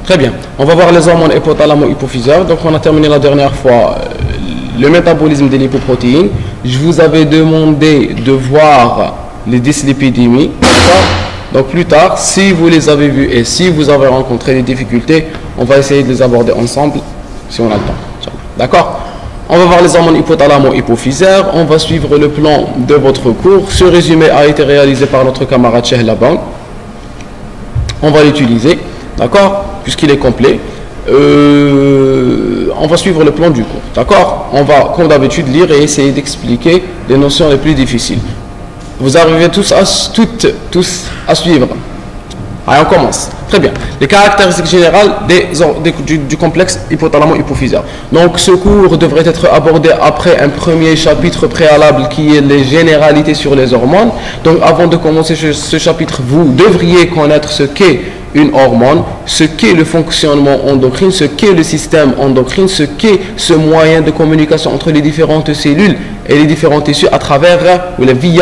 Très bien. On va voir les hormones hypothalamo-hypophysaires. Donc, on a terminé la dernière fois le métabolisme des lipoprotéines. Je vous avais demandé de voir les dyslipidémies. Donc, plus tard, si vous les avez vues et si vous avez rencontré des difficultés, on va essayer de les aborder ensemble si on a le temps. D'accord? On va voir les hormones hypothalamo-hypophysaires. On va suivre le plan de votre cours. Ce résumé a été réalisé par notre camarade Cheikh Laban. On va l'utiliser, d'accord, puisqu'il est complet. On va suivre le plan du cours, d'accord. On va, comme d'habitude, lire et essayer d'expliquer les notions les plus difficiles. Vous arrivez tous à suivre. Allez, on commence. Très bien. Les caractéristiques générales du complexe hypothalamo-hypophysaire. Donc, ce cours devrait être abordé après un premier chapitre préalable qui est les généralités sur les hormones. Donc, avant de commencer ce chapitre, vous devriez connaître ce qu'est une hormone, ce qu'est le fonctionnement endocrine, ce qu'est le système endocrine, ce qu'est ce moyen de communication entre les différentes cellules et les différents tissus à travers ou via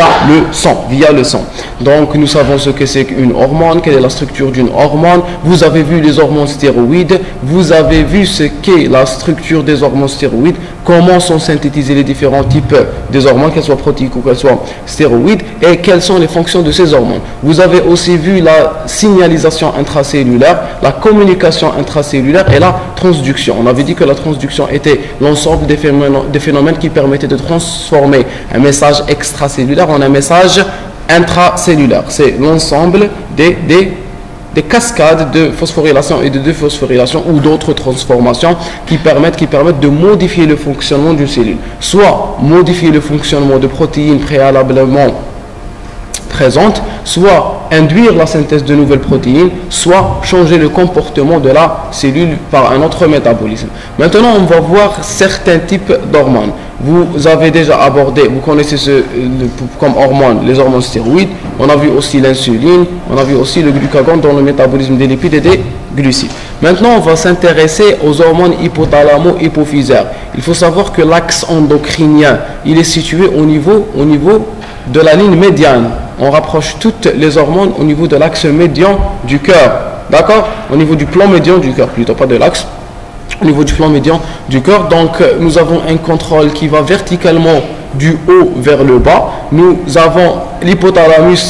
le sang. Donc nous savons ce que c'est qu'une hormone, quelle est la structure d'une hormone. Vous avez vu les hormones stéroïdes, vous avez vu ce qu'est la structure des hormones stéroïdes, comment sont synthétisés les différents types des hormones, qu'elles soient protéiques ou qu'elles soient stéroïdes, et quelles sont les fonctions de ces hormones. Vous avez aussi vu la signalisation intracellulaire, la communication intracellulaire et la transduction. On avait dit que la transduction était l'ensemble des phénomènes qui permettaient de transformer un message extracellulaire en un message intracellulaire. C'est l'ensemble des cascades de phosphorylation et de déphosphorylation ou d'autres transformations qui permettent de modifier le fonctionnement d'une cellule. Soit modifier le fonctionnement de protéines préalablement présentes, soit induire la synthèse de nouvelles protéines, soit changer le comportement de la cellule par un autre métabolisme. Maintenant, on va voir certains types d'hormones. Vous avez déjà abordé, vous connaissez comme hormones, les hormones stéroïdes. On a vu aussi l'insuline, on a vu aussi le glucagon dans le métabolisme des lipides et des glucides. Maintenant, on va s'intéresser aux hormones hypothalamo-hypophysaires. Il faut savoir que l'axe endocrinien, il est situé au niveau de la ligne médiane. On rapproche toutes les hormones au niveau de l'axe médian du cœur. D'accord? Au niveau du plan médian du cœur, plutôt pas de l'axe. Au niveau du plan médian du cœur. Donc, nous avons un contrôle qui va verticalement du haut vers le bas. Nous avons l'hypothalamus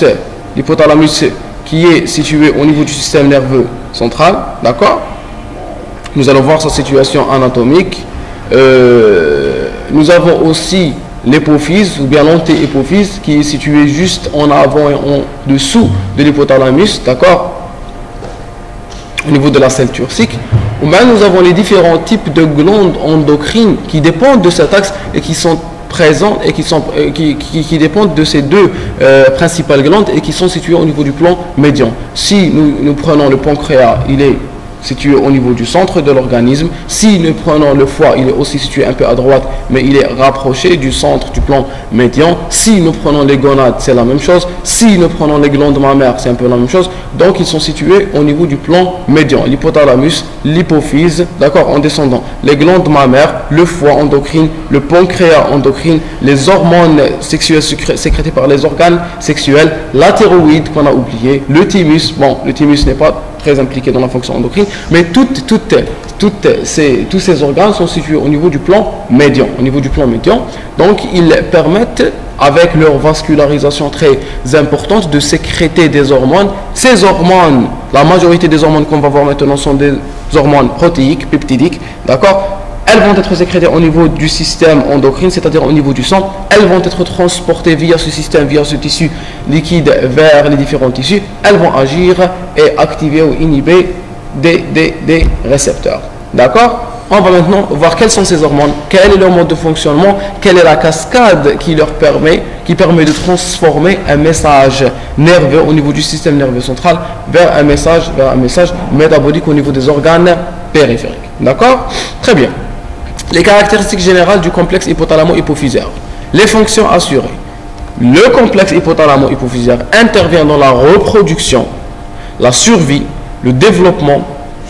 qui est situé au niveau du système nerveux central. D'accord? Nous allons voir sa situation anatomique. Nous avons aussi l'hypophyse ou bien l'antéhypophyse qui est située juste en avant et en dessous de l'hypothalamus, d'accord, au niveau de la selle turcique. Ou bien nous avons les différents types de glandes endocrines qui dépendent de cet axe et qui sont présentes et qui dépendent de ces deux principales glandes et qui sont situées au niveau du plan médian. Si nous prenons le pancréas, il est situé au niveau du centre de l'organisme. Si nous prenons le foie, il est aussi situé un peu à droite, mais il est rapproché du centre du plan médian. Si nous prenons les gonades, c'est la même chose. Si nous prenons les glandes mammaires, c'est un peu la même chose. Donc, ils sont situés au niveau du plan médian. L'hypothalamus, l'hypophyse, d'accord, en descendant. Les glandes mammaires, le foie endocrine, le pancréas endocrine, les hormones sexuelles sécrétées par les organes sexuels, la thyroïde qu'on a oublié, le thymus. Bon, le thymus n'est pas très impliqué dans la fonction endocrine, mais tous ces organes sont situés au niveau du plan médian. Donc, ils permettent, avec leur vascularisation très importante, de sécréter des hormones. Ces hormones, la majorité des hormones qu'on va voir maintenant sont des hormones protéiques, peptidiques, d'accord. Elles vont être sécrétées au niveau du système endocrine, c'est-à-dire au niveau du sang. Elles vont être transportées via ce système, via ce tissu liquide vers les différents tissus. Elles vont agir et activer ou inhiber des récepteurs. D'accord? On va maintenant voir quelles sont ces hormones, quel est leur mode de fonctionnement, quelle est la cascade qui permet de transformer un message nerveux au niveau du système nerveux central vers un message métabolique au niveau des organes périphériques. D'accord? Très bien. Les caractéristiques générales du complexe hypothalamo-hypophysaire. Les fonctions assurées. Le complexe hypothalamo-hypophysaire intervient dans la reproduction, la survie, le développement,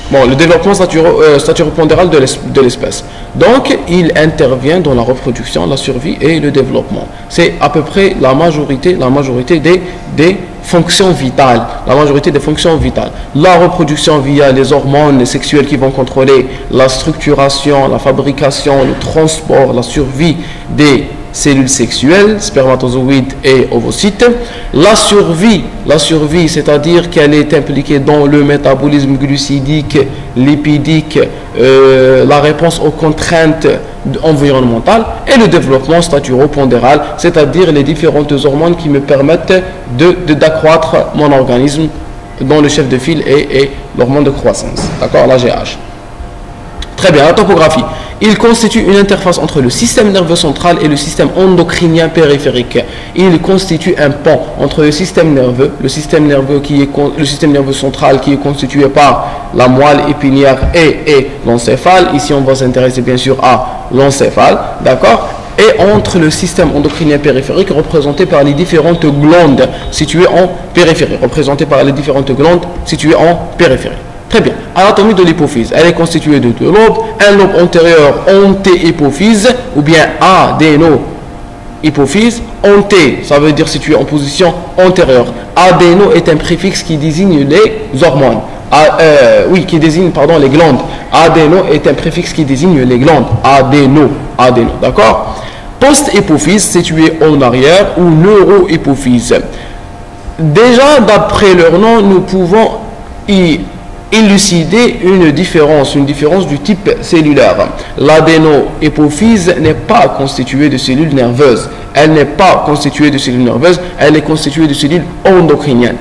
Bon, le développement staturo-pondéral de l'espèce. Donc, il intervient dans la reproduction, la survie et le développement. C'est à peu près la majorité des fonctions vitales. La majorité des fonctions vitales. La reproduction via les hormones sexuelles qui vont contrôler la structuration, la fabrication, le transport, la survie des cellules sexuelles, spermatozoïdes et ovocytes. La survie, c'est-à-dire qu'elle est impliquée dans le métabolisme glucidique, lipidique, la réponse aux contraintes environnementales, et le développement staturo-pondéral, c'est-à-dire les différentes hormones qui me permettent d'accroître mon organisme, dont le chef de file est l'hormone de croissance, d'accord, la GH. Très bien, la topographie. Il constitue une interface entre le système nerveux central et le système endocrinien périphérique. Il constitue un pont entre le système nerveux central qui est constitué par la moelle épinière et l'encéphale. Ici, on va s'intéresser bien sûr à l'encéphale, d'accord? Et entre le système endocrinien périphérique représenté par les différentes glandes situées en périphérie. Très bien. Anatomie de l'hypophyse. Elle est constituée de deux lobes. Un lobe antérieur, anté-hypophyse, ou bien adéno-hypophyse. Anté, ça veut dire situé en position antérieure. Adéno est un préfixe qui désigne les hormones. Qui désigne, les glandes. Adéno est un préfixe qui désigne les glandes. Adéno, d'accord? Post-hypophyse, située en arrière, ou neurohypophyse. Déjà, d'après leur nom, nous pouvons y élucider une différence du type cellulaire. L'adénohypophyse n'est pas constituée de cellules nerveuses. Elle est constituée de cellules endocriniennes.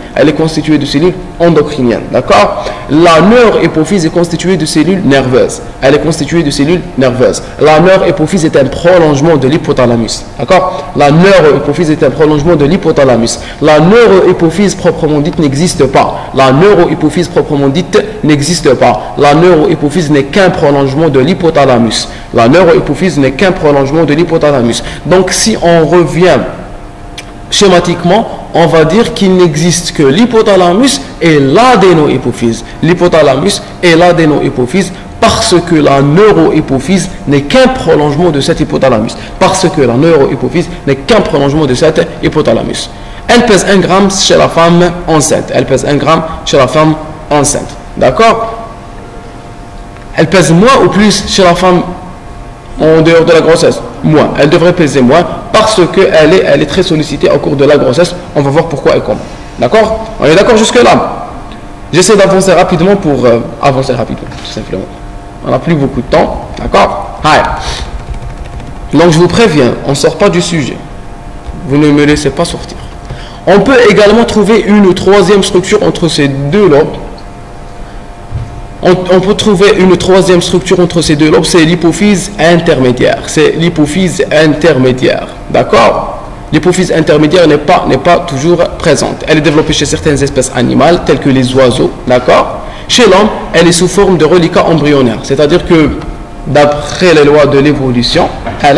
D'accord? La neurohypophyse est constituée de cellules nerveuses. La neurohypophyse est un prolongement de l'hypothalamus. D'accord? La neurohypophyse proprement dite n'existe pas. La neurohypophyse n'est qu'un prolongement de l'hypothalamus. Donc, si on revient schématiquement, on va dire qu'il n'existe que l'hypothalamus et l'adénohypophyse. Parce que la neurohypophyse n'est qu'un prolongement de cet hypothalamus. Elle pèse 1 gramme chez la femme enceinte. D'accord? Elle pèse moins ou plus chez la femme en dehors de la grossesse? Moins. Elle devrait peser moins parce qu'elle est très sollicitée au cours de la grossesse. On va voir pourquoi et comment. D'accord? On est d'accord jusque-là? J'essaie d'avancer rapidement tout simplement. On n'a plus beaucoup de temps. D'accord? Donc je vous préviens, on ne sort pas du sujet. Vous ne me laissez pas sortir. On peut également trouver une troisième structure entre ces deux lobes. On peut trouver une troisième structure entre ces deux lobes, c'est l'hypophyse intermédiaire. D'accord? L'hypophyse intermédiaire n'est pas toujours présente. Elle est développée chez certaines espèces animales, telles que les oiseaux. D'accord? Chez l'homme, elle est sous forme de reliquat embryonnaire. C'est-à-dire que, d'après les lois de l'évolution, elle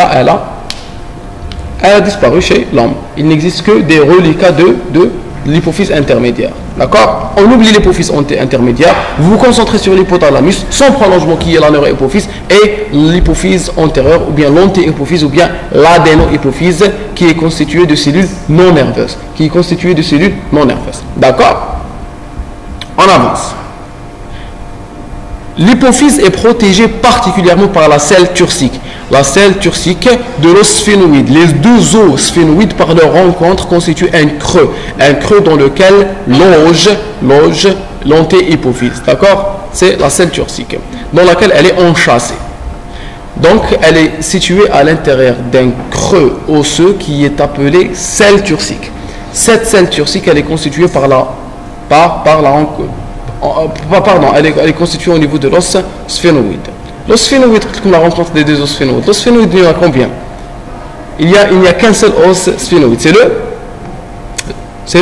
a disparu chez l'homme. Il n'existe que des reliquats de l'hypophyse intermédiaire. D'accord? On oublie l'hypophyse intermédiaire. Vous vous concentrez sur l'hypothalamus, son prolongement qui est la neurohypophyse, et l'hypophyse antérieure, ou bien l'antéhypophyse, ou bien l'adénohypophyse, qui est constituée de cellules non nerveuses. D'accord? On avance. L'hypophyse est protégée particulièrement par la selle turcique. La selle turcique de l'os sphénoïde. Les deux os sphénoïdes par leur rencontre constituent un creux dans lequel loge l'antéhypophyse. D'accord? C'est la selle turcique, dans laquelle elle est enchâssée. Donc, elle est située à l'intérieur d'un creux osseux qui est appelé selle turcique. Cette selle turcique, elle est constituée elle est constituée au niveau de l'os sphénoïde. L'os sphénoïde, comme la rencontre des deux os sphénoïdes. L'os sphénoïde, il y en a combien? Il n'y a qu'un seul os sphénoïde. C'est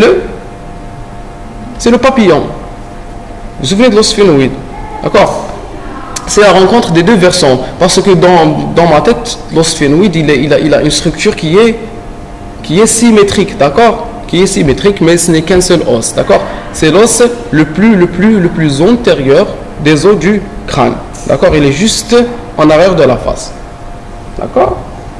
le papillon. Vous vous souvenez de l'os sphénoïde? D'accord? C'est la rencontre des deux versants. Parce que dans ma tête, l'os sphénoïde, il a une structure qui est symétrique. D'accord? Qui est symétrique, mais ce n'est qu'un seul os. D'accord? C'est l'os le plus antérieur des os du crâne. D'accord? Il est juste en arrière de la face. D'accord?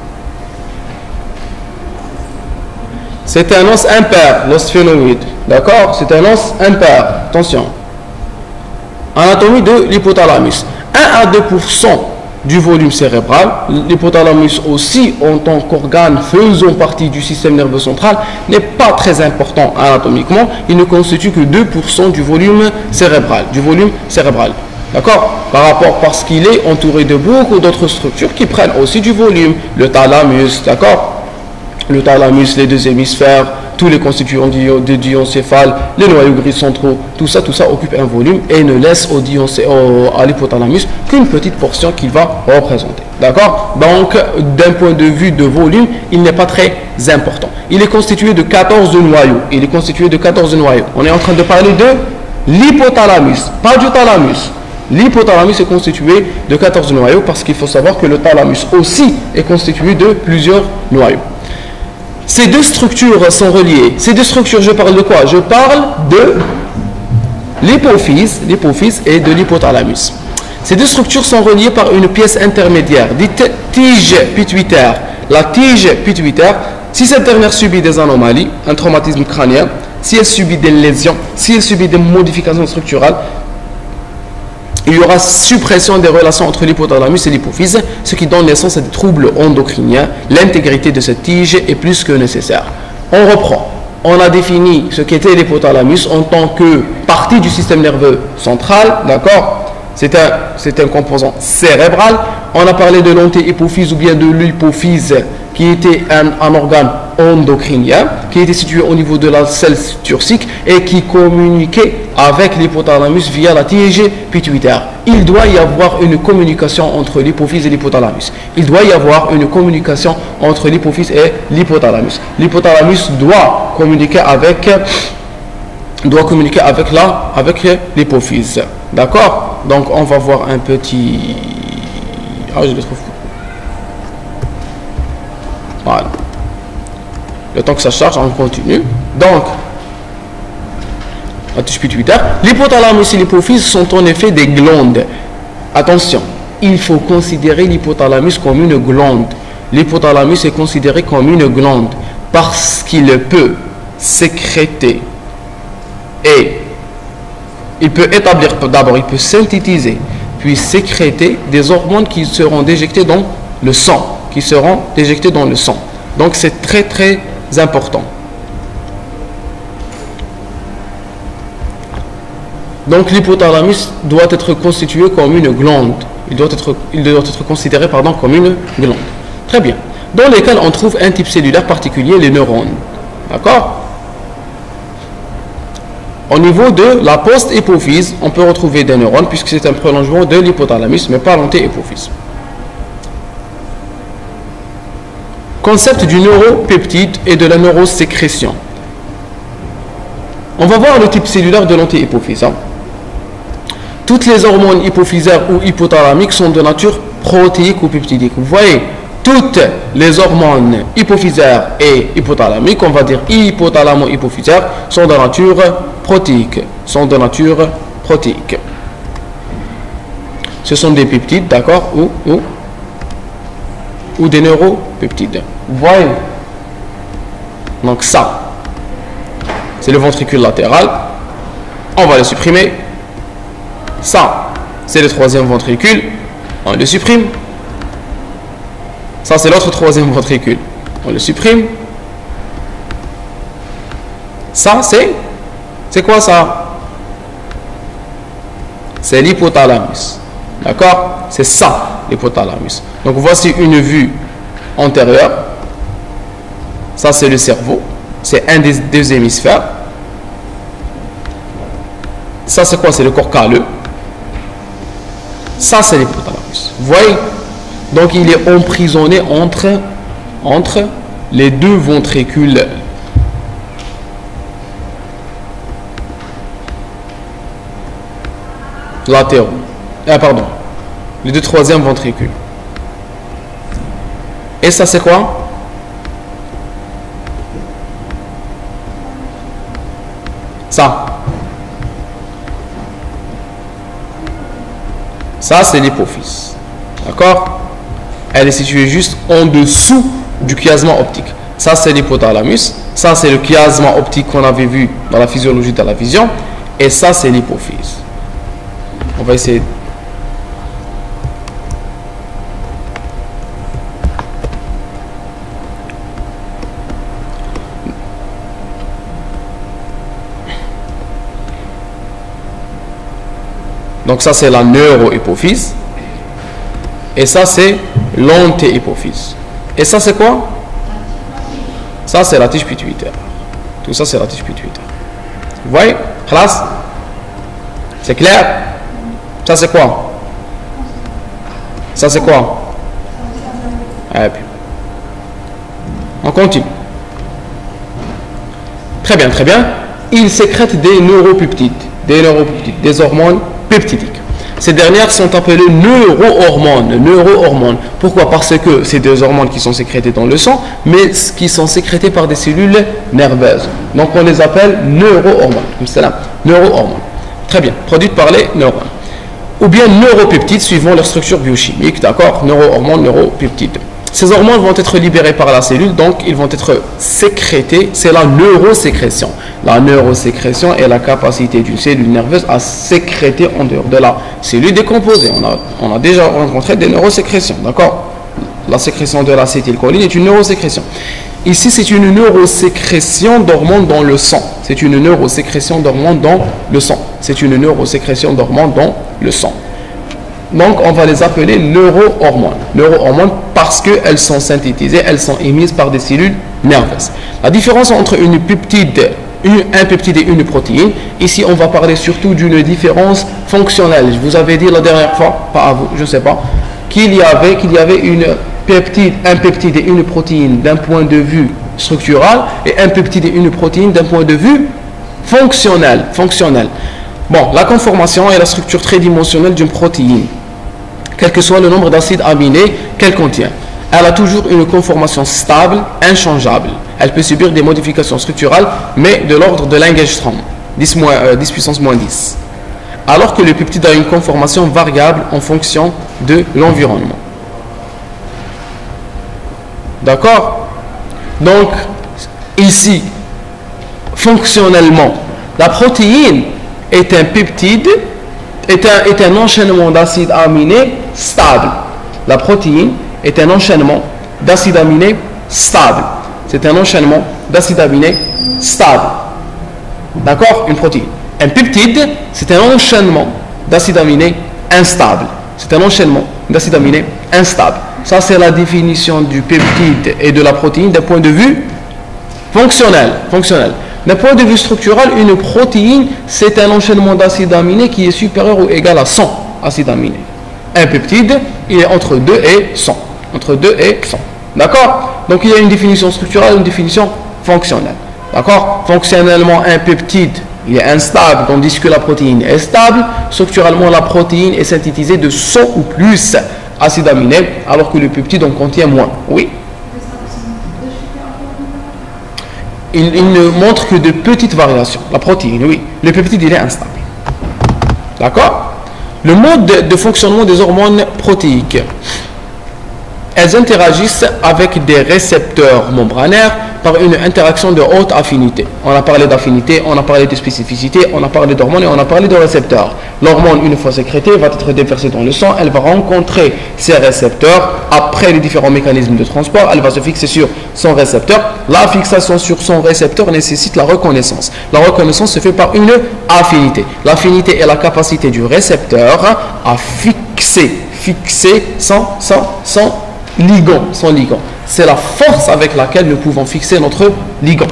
C'est un os impair, l'os sphénoïde. D'accord? C'est un os impair. Attention. Anatomie de l'hypothalamus. 1 à 2% du volume cérébral. L'hypothalamus aussi, en tant qu'organe faisant partie du système nerveux central, n'est pas très important anatomiquement. Il ne constitue que 2% du volume cérébral. D'accord? Parce qu'il est entouré de beaucoup d'autres structures qui prennent aussi du volume. Le thalamus, d'accord? Le thalamus, les deux hémisphères, tous les constituants du diencéphale, les noyaux gris centraux, tout ça occupe un volume et ne laisse à l'hypothalamus qu'une petite portion qu'il va représenter. D'accord? Donc, d'un point de vue de volume, il n'est pas très important. Il est constitué de 14 noyaux. On est en train de parler de l'hypothalamus, pas du thalamus. L'hypothalamus est constitué de 14 noyaux parce qu'il faut savoir que le thalamus aussi est constitué de plusieurs noyaux. Ces deux structures sont reliées. Ces deux structures, je parle de quoi? Je parle de l'hypophyse et de l'hypothalamus. Ces deux structures sont reliées par une pièce intermédiaire, dite tige pituitaire. La tige pituitaire, si cette dernière subit des anomalies, un traumatisme crânien, si elle subit des lésions, si elle subit des modifications structurales, il y aura suppression des relations entre l'hypothalamus et l'hypophyse, ce qui donne naissance à des troubles endocriniens. L'intégrité de cette tige est plus que nécessaire. On reprend. On a défini ce qu'était l'hypothalamus en tant que partie du système nerveux central, d'accord? C'est un composant cérébral. On a parlé de l'antéhypophyse ou bien de l'hypophyse qui était un organe endocrinien, qui était situé au niveau de la selle turcique et qui communiquait avec l'hypothalamus via la tige pituitaire. Il doit y avoir une communication entre l'hypophyse et l'hypothalamus. L'hypothalamus doit communiquer avec l'hypophyse. D'accord? Donc on va voir un petit... Ah, je le trouve. Voilà. Le temps que ça charge, on continue. Donc, la tige pituitaire. L'hypothalamus et l'hypophyse sont en effet des glandes. Attention, il faut considérer l'hypothalamus comme une glande. L'hypothalamus est considéré comme une glande parce qu'il peut sécréter et il peut établir, d'abord, il peut synthétiser, puis sécréter des hormones qui seront déjectées dans le sang. Donc, c'est très, très important. Donc, l'hypothalamus doit être constitué comme une glande. Il doit être considéré comme une glande. Très bien. Dans lesquels on trouve un type cellulaire particulier, les neurones. D'accord? Au niveau de la post-hypophyse, on peut retrouver des neurones puisque c'est un prolongement de l'hypothalamus, mais pas l'anté-hypophyse. Concept du neuropeptide et de la neurosécrétion. On va voir le type cellulaire de l'anté-hypophyse. Toutes les hormones hypophysaires ou hypothalamiques sont de nature protéique ou peptidique. Vous voyez, toutes les hormones hypophysaires et hypothalamiques, on va dire hypothalamo-hypophysaires, sont de nature protéique. Ce sont des peptides, d'accord, ou des neuropeptides. Vous voyez? Donc ça, c'est le ventricule latéral. On va le supprimer. Ça, c'est le troisième ventricule. On le supprime. Ça, c'est l'autre troisième ventricule. On le supprime. Ça, c'est quoi ça? C'est l'hypothalamus. D'accord? C'est ça, l'hypothalamus. Donc, voici une vue antérieure. Ça, c'est le cerveau. C'est un des deux hémisphères. Ça, c'est quoi? C'est le corps calleux. Ça, c'est l'hypothalamus. Vous voyez? Donc, il est emprisonné entre les deux ventricules. Latéraux. Pardon. Les deux troisièmes ventricules. Et ça, c'est quoi? Ça. Ça, c'est l'hypophyse. D'accord? Elle est située juste en dessous du chiasma optique. Ça, c'est l'hypothalamus. Ça, c'est le chiasma optique qu'on avait vu dans la physiologie de la vision. Et ça, c'est l'hypophyse. On va essayer. Donc ça, c'est la neurohypophyse. Et ça, c'est l'antéhypophyse. Et ça, c'est quoi? Ça, c'est la tige pituitaire. Tout ça, c'est la tige pituitaire. Vous voyez? Classe? C'est clair? Ça, c'est quoi? Ça, c'est quoi? Et puis, on continue. Très bien, très bien. Il sécrète des neuropeptides, des hormones peptidiques. Ces dernières sont appelées neurohormones. Pourquoi? Parce que c'est des hormones qui sont sécrétées dans le sang, mais qui sont sécrétées par des cellules nerveuses. Donc on les appelle neurohormones. Comme cela, neurohormones. Très bien, produites par les neurones. Ou bien neuropeptides suivant leur structure biochimique, d'accord? Neurohormones, neuropeptides. Ces hormones vont être libérées par la cellule, donc ils vont être sécrétés. C'est la neurosécrétion. La neurosécrétion est la capacité d'une cellule nerveuse à sécréter en dehors de la cellule décomposée. On a déjà rencontré des neurosécrétions, d'accord? La sécrétion de l'acétylcholine est une neurosécrétion. Ici, c'est une neurosécrétion d'hormones dans le sang. C'est une neurosécrétion d'hormones dans le sang. C'est une neurosécrétion d'hormones dans le sang. Donc, on va les appeler neurohormones. Neurohormones parce qu'elles sont synthétisées, elles sont émises par des cellules nerveuses. La différence entre un peptide et une protéine, ici, on va parler surtout d'une différence fonctionnelle. Je vous avais dit la dernière fois, pas à vous, je ne sais pas, qu'il y avait un peptide et une protéine d'un point de vue structural et un peptide et une protéine d'un point de vue fonctionnel. Bon, la conformation est la structure tridimensionnelle d'une protéine, quel que soit le nombre d'acides aminés qu'elle contient. Elle a toujours une conformation stable, inchangeable. Elle peut subir des modifications structurales, mais de l'ordre de l'angstrom, 10 puissance moins 10. Alors que le peptide a une conformation variable en fonction de l'environnement. D'accord? Donc, ici, fonctionnellement, la protéine est un peptide, est un enchaînement d'acides aminés stable. La protéine est un enchaînement d'acides aminés stable. C'est un enchaînement d'acides aminés stable. D'accord? Une protéine. Un peptide, c'est un enchaînement d'acides aminés instable. C'est un enchaînement d'acides aminés instable. Ça, c'est la définition du peptide et de la protéine d'un point de vue fonctionnel. D'un point de vue structural, une protéine, c'est un enchaînement d'acides aminés qui est supérieur ou égal à 100 acides aminés. Un peptide, il est entre 2 et 100. Entre 2 et 100. D'accord? Donc, il y a une définition structurelle et une définition fonctionnelle. D'accord? Fonctionnellement, un peptide, il est instable, tandis que la protéine est stable. Structurellement, la protéine est synthétisée de 100 ou plus acides aminés, alors que le peptide en contient moins. Oui? Il ne montre que de petites variations. La protéine, oui. Le peptide, il est instable. D'accord? Le mode de fonctionnement des hormones protéiques. Elles interagissent avec des récepteurs membranaires par une interaction de haute affinité. On a parlé d'affinité, on a parlé de spécificité, on a parlé d'hormones et on a parlé de récepteurs. L'hormone, une fois sécrétée, va être déversée dans le sang. Elle va rencontrer ses récepteurs. Après les différents mécanismes de transport, elle va se fixer sur son récepteur. La fixation sur son récepteur nécessite la reconnaissance. La reconnaissance se fait par une affinité. L'affinité est la capacité du récepteur à fixer sans ligand. C'est la force avec laquelle nous pouvons fixer notre ligand.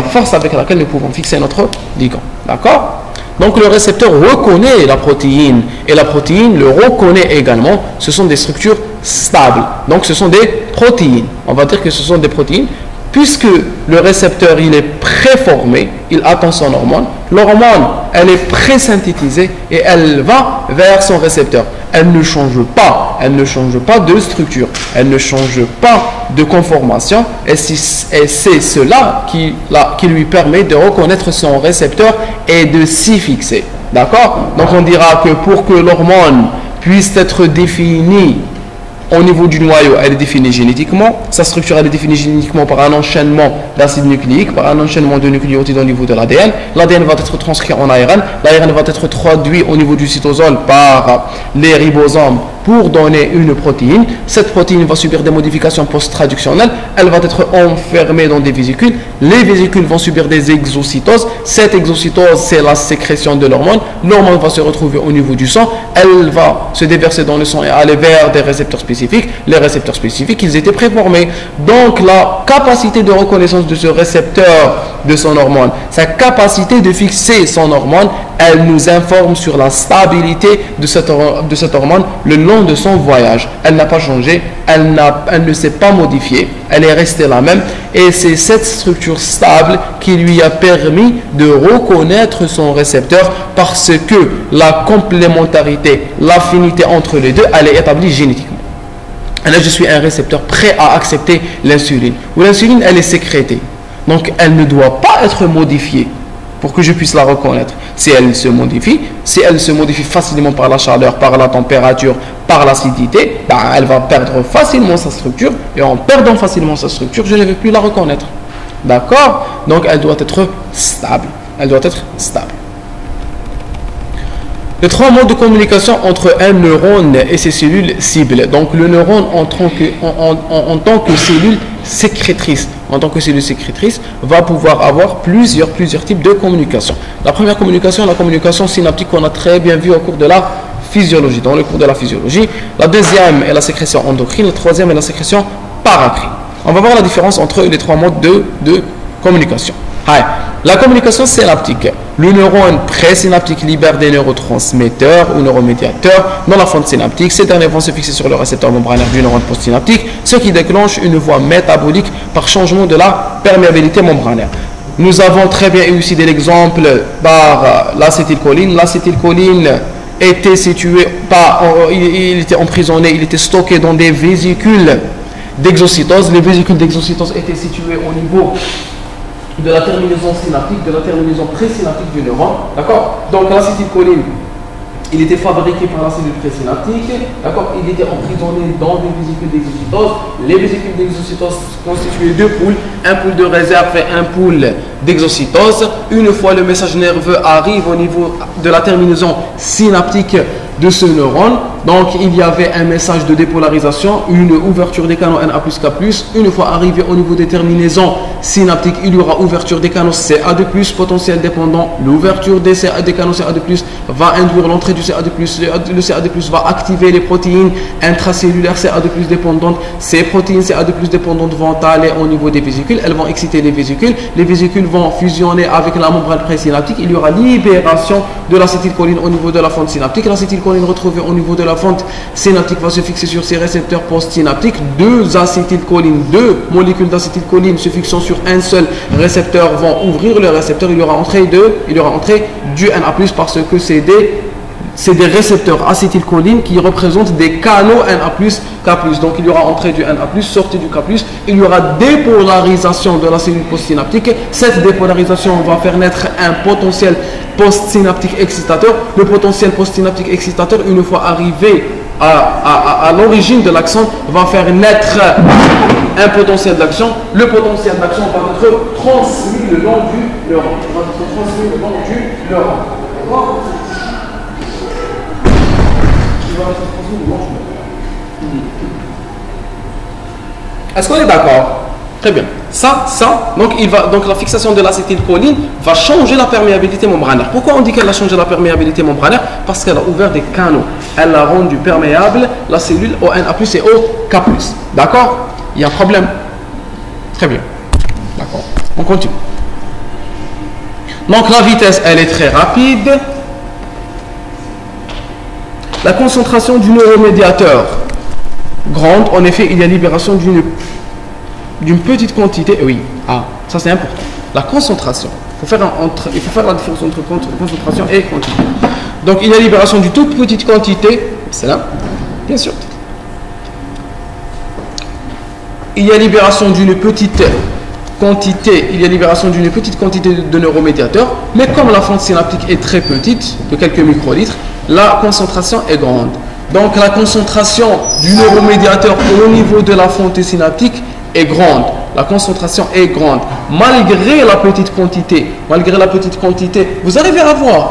D'accord? Donc le récepteur reconnaît la protéine et la protéine le reconnaît également. Ce sont des structures stables. Donc ce sont des protéines. On va dire que ce sont des protéines. Puisque le récepteur, il est préformé, il attend son hormone. L'hormone, elle est présynthétisée et elle va vers son récepteur. Elle ne change pas de structure, elle ne change pas de conformation. Et c'est cela qui lui permet de reconnaître son récepteur et de s'y fixer. D'accord? Donc on dira que pour que l'hormone puisse être définie au niveau du noyau, elle est définie génétiquement. Sa structure, elle est définie génétiquement par un enchaînement d'acides nucléiques, par un enchaînement de nucléotides au niveau de l'ADN. L'ADN va être transcrit en ARN. L'ARN va être traduit au niveau du cytosol par les ribosomes pour donner une protéine. Cette protéine va subir des modifications post-traductionnelles. Elle va être enfermée dans des vésicules. Les vésicules vont subir des exocytoses. Cette exocytose, c'est la sécrétion de l'hormone. L'hormone va se retrouver au niveau du sang. Elle va se déverser dans le sang et aller vers des récepteurs spécifiques. Les récepteurs spécifiques, ils étaient préformés. Donc, la capacité de reconnaissance de ce récepteur de son hormone, sa capacité de fixer son hormone, elle nous informe sur la stabilité de cette hormone le long de son voyage. Elle n'a pas changé, elle ne s'est pas modifiée, elle est restée la même, et c'est cette structure stable qui lui a permis de reconnaître son récepteur, parce que la complémentarité, l'affinité entre les deux, elle est établie génétiquement. Et là, je suis un récepteur prêt à accepter l'insuline. Ou l'insuline, elle est sécrétée. Donc, elle ne doit pas être modifiée pour que je puisse la reconnaître. Si elle se modifie facilement par la chaleur, par la température, par l'acidité, ben, elle va perdre facilement sa structure. Et en perdant facilement sa structure, je ne vais plus la reconnaître. D'accord? Donc, elle doit être stable. Elle doit être stable. Les trois modes de communication entre un neurone et ses cellules cibles. Donc le neurone en tant que cellule sécrétrice, va pouvoir avoir plusieurs types de communication. La première communication, la communication synaptique qu'on a très bien vu au cours de la physiologie, dans le cours de la physiologie. La deuxième est la sécrétion endocrine, la troisième est la sécrétion paracrine. On va voir la différence entre les trois modes de communication. La communication synaptique. Le neurone présynaptique libère des neurotransmetteurs ou neuromédiateurs dans la fente synaptique. Ces derniers vont se fixer sur le récepteur membranaire du neurone postsynaptique, ce qui déclenche une voie métabolique par changement de la perméabilité membranaire. Nous avons très bien élucidé l'exemple par l'acétylcholine. L'acétylcholine était situé, il était emprisonné, il était stocké dans des vésicules d'exocytose. Les vésicules d'exocytose étaient situées au niveau de la terminaison synaptique, de la terminaison présynaptique du neurone. D'accord? Donc l'acétylcholine, il était fabriqué par la cellule présynaptique. D'accord? Il était emprisonné dans des vésicules d'exocytose. Les vésicules d'exocytose constituaient deux poules, un pool de réserve et un pool d'exocytose. Une fois le message nerveux arrive au niveau de la terminaison synaptique de ce neurone, donc il y avait un message de dépolarisation, une ouverture des canaux Na+, K+. Une fois arrivé au niveau des terminaisons synaptiques, il y aura ouverture des canaux Ca2+, potentiel dépendant. L'ouverture des canaux Ca2+ va induire l'entrée du Ca2+. Le Ca2+ va activer les protéines intracellulaires Ca2+ dépendantes. Ces protéines Ca2+ dépendantes vont aller au niveau des vésicules, elles vont exciter les vésicules. Les vésicules vont fusionner avec la membrane présynaptique. Il y aura libération de l'acétylcholine au niveau de la fente synaptique. L'acétylcholine retrouvée au niveau de la fente synaptique va se fixer sur ces récepteurs postsynaptiques. Deux molécules d'acétylcholine se fixant sur un seul récepteur vont ouvrir le récepteur. Il y aura entrée du Na+, parce que c'est des récepteurs acétylcholine qui représentent des canaux Na+, K+. Donc il y aura entrée du Na+, sortie du K+. Il y aura dépolarisation de la cellule postsynaptique. Cette dépolarisation va faire naître un potentiel postsynaptique excitateur. Le potentiel postsynaptique excitateur, une fois arrivé à l'origine de l'action, va faire naître un potentiel d'action. Le potentiel d'action va être transmis le long du neurone. D'accord ? Est-ce qu'on est d'accord? Très bien. Donc la fixation de l'acétylcholine va changer la perméabilité membranaire. Pourquoi on dit qu'elle a changé la perméabilité membranaire? Parce qu'elle a ouvert des canaux. Elle a rendu perméable la cellule au Na+ et au K+. D'accord? Il y a un problème? Très bien. D'accord. On continue. Donc la vitesse, elle est très rapide. La concentration du neuromédiateur grande, en effet, il y a libération d'une petite quantité. Oui, ça c'est important. La concentration. Il faut faire la différence entre concentration et quantité. Donc il y a libération d'une toute petite quantité. C'est là, bien sûr. Il y a libération d'une petite quantité. De neuromédiateurs. Mais comme la fente synaptique est très petite, de quelques microlitres, la concentration est grande. Donc la concentration du neuromédiateur au niveau de la fonte synaptique est grande. La concentration est grande. Malgré la petite quantité, vous arrivez à voir.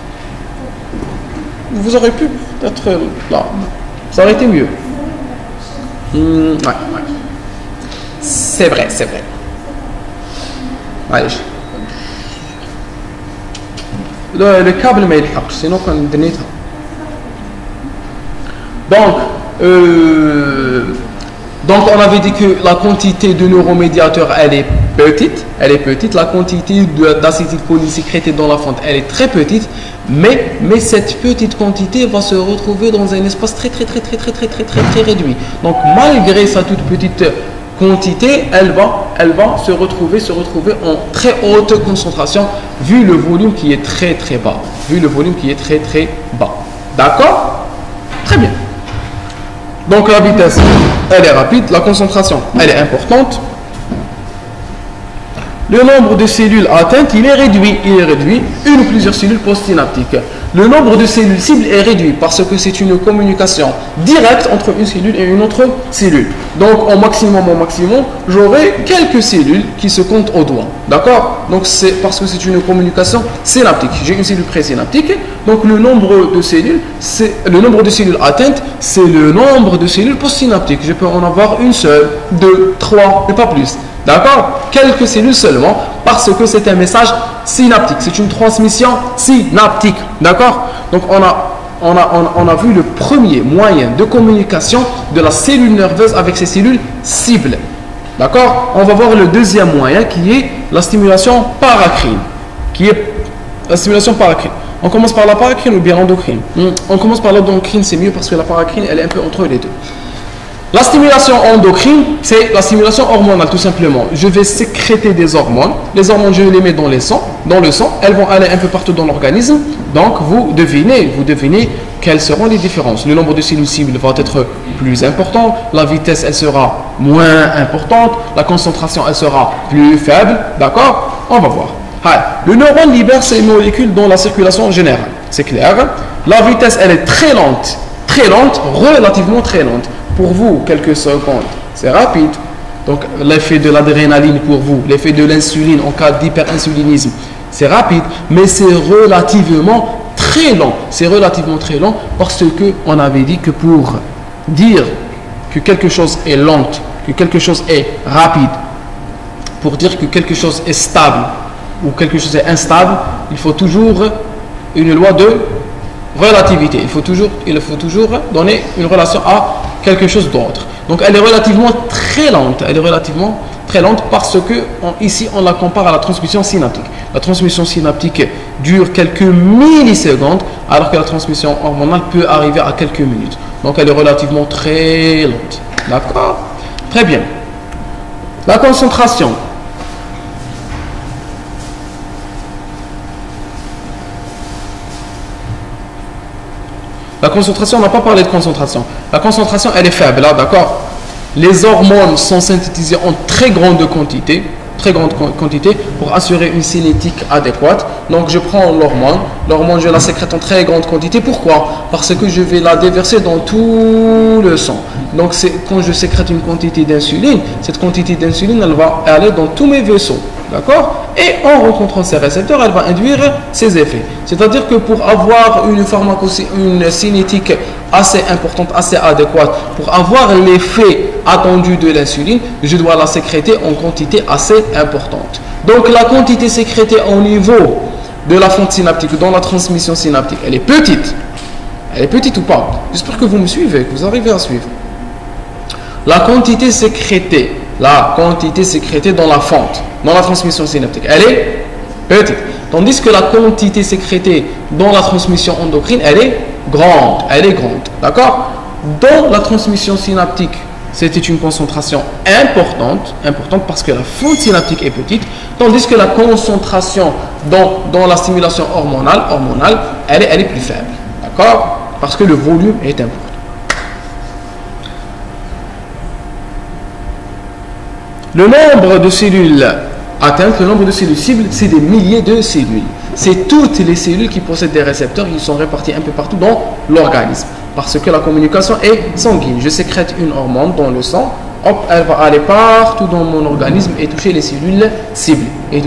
Vous aurez pu être là. Ça aurait été mieux. Ouais. C'est vrai. Allez. Le câble mais il marche, sinon on donne. Donc on avait dit que la quantité de neuromédiateurs elle est petite, la quantité d'acétylcholine sécrétée dans la fonte elle est très petite, mais cette petite quantité va se retrouver dans un espace très réduit. Donc malgré sa toute petite quantité, elle va se retrouver en très haute concentration vu le volume qui est très bas. D'accord? Très bien. Donc la vitesse, elle est rapide, la concentration, elle est importante. Le nombre de cellules atteintes, il est réduit. Une ou plusieurs cellules postsynaptiques. Le nombre de cellules cibles est réduit parce que c'est une communication directe entre une cellule et une autre cellule. Donc, au maximum, j'aurai quelques cellules qui se comptent au doigt. D'accord? Donc, c'est parce que c'est une communication synaptique. J'ai une cellule présynaptique. Donc, le nombre de cellules atteintes, c'est le nombre de cellules postsynaptiques. Je peux en avoir une seule, deux, trois, et pas plus. D'accord? Quelques cellules seulement, parce que c'est un message synaptique. C'est une transmission synaptique. D'accord? Donc, on a vu le premier moyen de communication de la cellule nerveuse avec ses cellules cibles. D'accord? On va voir le deuxième moyen qui est la stimulation paracrine. On commence par la paracrine ou bien l'endocrine? On commence par l'endocrine, c'est mieux parce que la paracrine, elle est un peu entre les deux. La stimulation endocrine, c'est la stimulation hormonale tout simplement. Je vais sécréter des hormones. Les hormones, je les mets dans le sang. Elles vont aller un peu partout dans l'organisme. Donc, vous devinez quelles seront les différences. Le nombre de cellules cibles va être plus important. La vitesse, elle sera moins importante. La concentration, elle sera plus faible. D'accord? On va voir. Le neurone libère ses molécules dans la circulation générale. C'est clair. La vitesse, elle est très lente, relativement très lente. Pour vous, quelques secondes, c'est rapide. Donc, l'effet de l'adrénaline pour vous, l'effet de l'insuline en cas d'hyperinsulinisme, c'est rapide, mais c'est relativement très lent. Parce qu'on avait dit que pour dire que quelque chose est lent, que quelque chose est rapide, pour dire que quelque chose est stable ou quelque chose est instable, il faut toujours une loi de relativité. Il faut toujours donner une relation à quelque chose d'autre. Donc elle est relativement très lente. Parce que ici on la compare à la transmission synaptique. La transmission synaptique dure quelques millisecondes alors que la transmission hormonale peut arriver à quelques minutes. Donc elle est relativement très lente. D'accord? Très bien. La concentration. La concentration, on n'a pas parlé de concentration. La concentration, elle est faible, là, d'accord? Les hormones sont synthétisées en très grande quantité pour assurer une cinétique adéquate. Donc, je prends l'hormone, je la sécrète en très grande quantité. Pourquoi? Parce que je vais la déverser dans tout le sang. Donc, quand je sécrète une quantité d'insuline, cette quantité d'insuline, elle va aller dans tous mes vaisseaux. D'accord? Et en rencontrant ces récepteurs, elle va induire ses effets. C'est-à-dire que pour avoir une cinétique assez importante, assez adéquate, pour avoir l'effet attendu de l'insuline, je dois la sécréter en quantité assez importante. Donc la quantité sécrétée au niveau de la fonte synaptique, dans la transmission synaptique, elle est petite. Elle est petite ou pas? J'espère que vous me suivez, que vous arrivez à suivre. La quantité sécrétée dans la fente, dans la transmission synaptique, elle est petite. Tandis que la quantité sécrétée dans la transmission endocrine, elle est grande. D'accord? Dans la transmission synaptique, c'était une concentration importante parce que la fente synaptique est petite, tandis que la concentration dans la stimulation hormonale, elle est plus faible. D'accord? Parce que le volume est important. Le nombre de cellules atteintes, le nombre de cellules cibles, c'est des milliers de cellules. C'est toutes les cellules qui possèdent des récepteurs qui sont répartis un peu partout dans l'organisme. parce que la communication est sanguine. Je sécrète une hormone dans le sang, hop, elle va aller partout dans mon organisme et toucher les cellules cibles.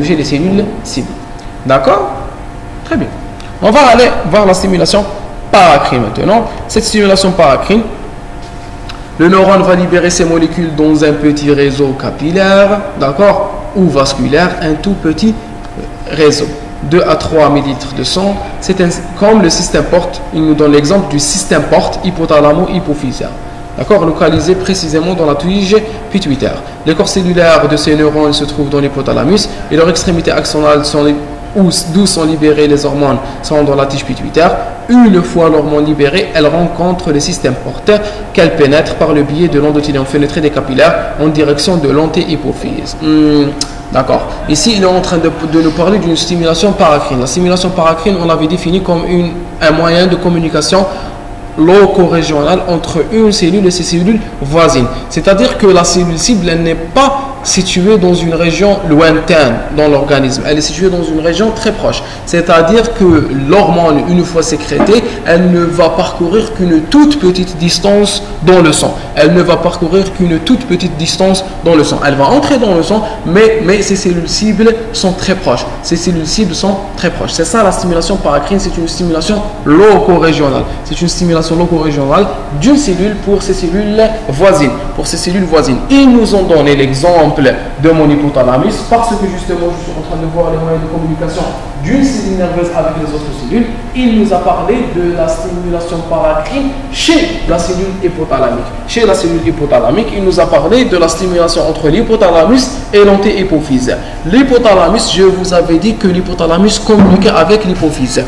D'accord? Très bien. On va aller voir la stimulation paracrine maintenant. Cette stimulation paracrine, le neurone va libérer ces molécules dans un petit réseau capillaire, d'accord, ou vasculaire, un tout petit réseau. 2 à 3 millilitres de sang, c'est comme le système porte. Il nous donne l'exemple du système porte hypothalamo-hypophysaire, d'accord, localisé précisément dans la tige pituitaire. Les corps cellulaires de ces neurones se trouvent dans l'hypothalamus et leurs extrémités axonales d'où sont libérées les hormones sont dans la tige pituitaire. Une fois l'hormone libérée, elle rencontre le système porteur qu'elle pénètre par le biais de l'endothélium fenêtré des capillaires en direction de l'antéhypophyse. D'accord. Ici, il est en train de nous parler d'une stimulation paracrine. La stimulation paracrine, on l'avait définie comme un moyen de communication loco-régionale entre une cellule et ses cellules voisines. C'est-à-dire que la cellule cible, elle n'est pas située dans une région lointaine dans l'organisme. Elle est située dans une région très proche. C'est-à-dire que l'hormone, une fois sécrétée, elle ne va parcourir qu'une toute petite distance dans le sang. Elle ne va parcourir qu'une toute petite distance dans le sang. Elle va entrer dans le sang, mais ces cellules cibles sont très proches. Ces cellules cibles sont très proches. C'est ça la stimulation paracrine, c'est une stimulation loco-régionale. C'est une stimulation loco-régionale d'une cellule pour ses cellules voisines. Ils nous ont donné l'exemple de mon hypothalamus parce que justement je suis en train de voir les moyens de communication d'une cellule nerveuse avec les autres cellules. Il nous a parlé de la stimulation paracrine chez la cellule hypothalamique. Il nous a parlé de la stimulation entre l'hypothalamus et l'antéhypophyse. L'hypothalamus, je vous avais dit que l'hypothalamus communique avec l'hypophyse.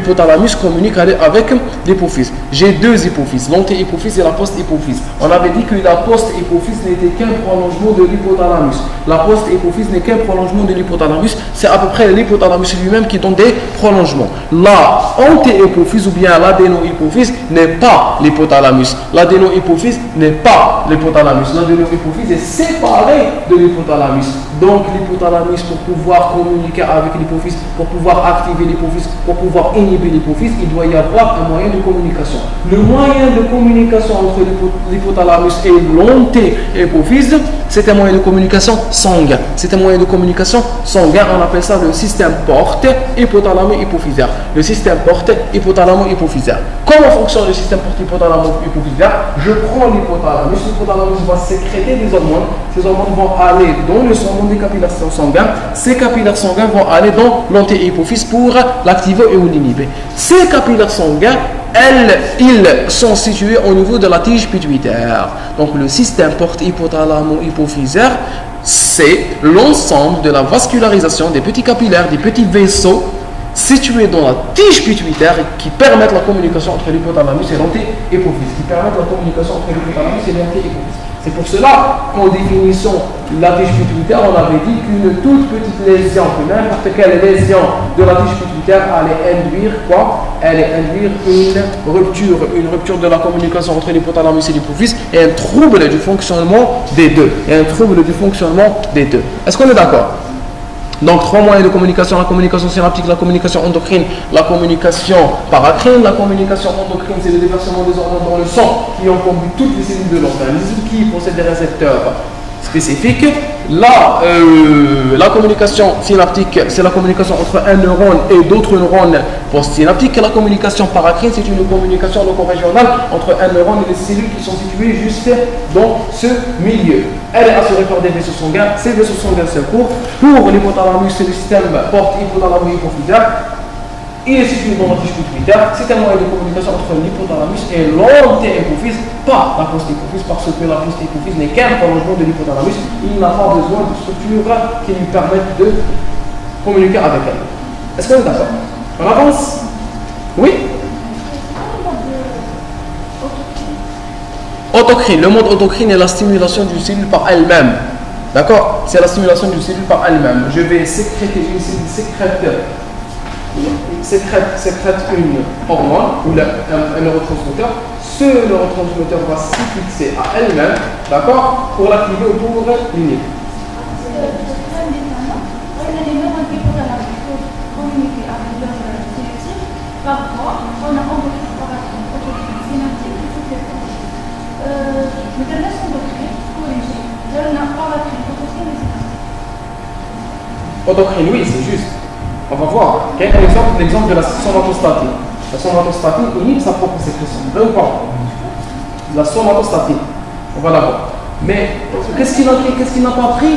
J'ai deux hypophyses, l'antéhypophyse et la post-hypophyse. On avait dit que la post-hypophyse n'était qu'un prolongement de l'hypothalamus. La post-hypophyse n'est qu'un prolongement de l'hypothalamus. C'est à peu près l'hypothalamus lui-même qui donne des prolongements. La antéhypophyse ou bien l'adénohypophyse n'est pas l'hypothalamus. L'adénohypophyse n'est pas l'hypothalamus. L'adénohypophyse est séparée de l'hypothalamus. Donc l'hypothalamus, pour pouvoir communiquer avec l'hypophyse, pour pouvoir activer l'hypophyse, pour pouvoir inhiber l'hypophyse, il doit y avoir un moyen de communication. Le moyen de communication entre l'hypothalamus et l'antéhypophyse, c'est un moyen de communication sanguin. On appelle ça le système porte hypothalamo-hypophysaire. Comment fonctionne le système porte hypothalamo-hypophysaire? Je prends l'hypothalamus va sécréter des hormones. Ces hormones vont aller dans le sang, dans des capillaires sanguins. Ces capillaires sanguins vont aller dans l'antéhypophyse pour l'activer et l'inhiber. Ces capillaires sanguins, ils sont situés au niveau de la tige pituitaire. Donc le système porte hypothalamo-hypophysaire, c'est l'ensemble de la vascularisation des petits capillaires, des petits vaisseaux situés dans la tige pituitaire qui permettent la communication entre l'hypothalamus et l'antéhypophyse. C'est pour cela qu'en définissant la tige pituitaire, on avait dit qu'une toute petite lésion, n'importe quelle lésion de la tige pituitaire allait induire quoi? Allait induire une rupture de la communication entre l'hypothalamus et l'hypophyse et un trouble du fonctionnement des deux. Est-ce qu'on est d'accord? Donc, trois moyens de communication: la communication synaptique, la communication endocrine, la communication paracrine. La communication endocrine, c'est le déversement des hormones dans le sang qui encombre toutes les cellules de l'organisme, qui possèdent des récepteurs spécifiques. La communication synaptique, c'est la communication entre un neurone et d'autres neurones postsynaptiques. La communication paracrine, c'est une communication loco-régionale entre un neurone et les cellules qui sont situées juste dans ce milieu. Elle est assurée par des vaisseaux sanguins. Ces vaisseaux sanguins se courent. Pour l'hypothalamus, c'est le système porte hypothalamo-hypophysaire. Il est situé dans la tige pituitaire. C'est un moyen de communication entre l'hypothalamus et l'antéhypophyse, pas la post-hypophyse, parce que la post-hypophyse n'est qu'un prolongement de l'hypothalamus. Il n'a pas besoin de structures qui lui permettent de communiquer avec elle. Est-ce qu'on est d'accord? On avance? Oui? Autocrine. Le mode autocrine est la stimulation d'une cellule par elle-même. D'accord? C'est la stimulation d'une cellule par elle-même. Je vais sécréter une cellule sécrète une hormone ou un neurotransmetteur. Ce neurotransmetteur va s'y fixer à elle-même, d'accord, pour l'activer ou pour l'inhiber. Parfois, on a envie de faire une synaptique Endocrine, oui, c'est juste. On va voir. Okay? L'exemple de la somatostatine. La somatostatine inhibe sa propre sécrétion. Vrai ou pas? La somatostatine. On va la voir. Mais qu'est-ce qu'il n'a pas pris?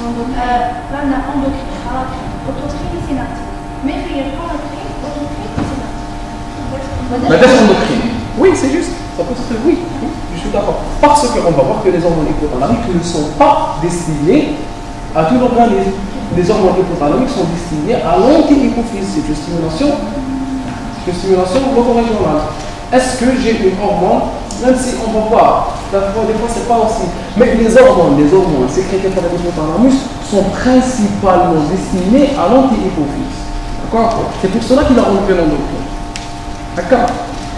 La endocrine. Oui, c'est juste. Ça peut être oui. Je suis d'accord. Parce qu'on va voir que les hormones hypothalamiques ne sont pas destinées à tout l'organisme. Les hormones hypothalamiques sont destinées à l'anti-hypophyse. C'est une stimulation motorégionale. Est-ce que j'ai une hormone, même si on ne voit pas, des fois c'est pas aussi, mais les hormones sécrétées par l'hypothalamus sont principalement destinées à l'anti-hypophyse. D'accord? C'est pour cela qu'il a enlevé l'endocrine. D'accord?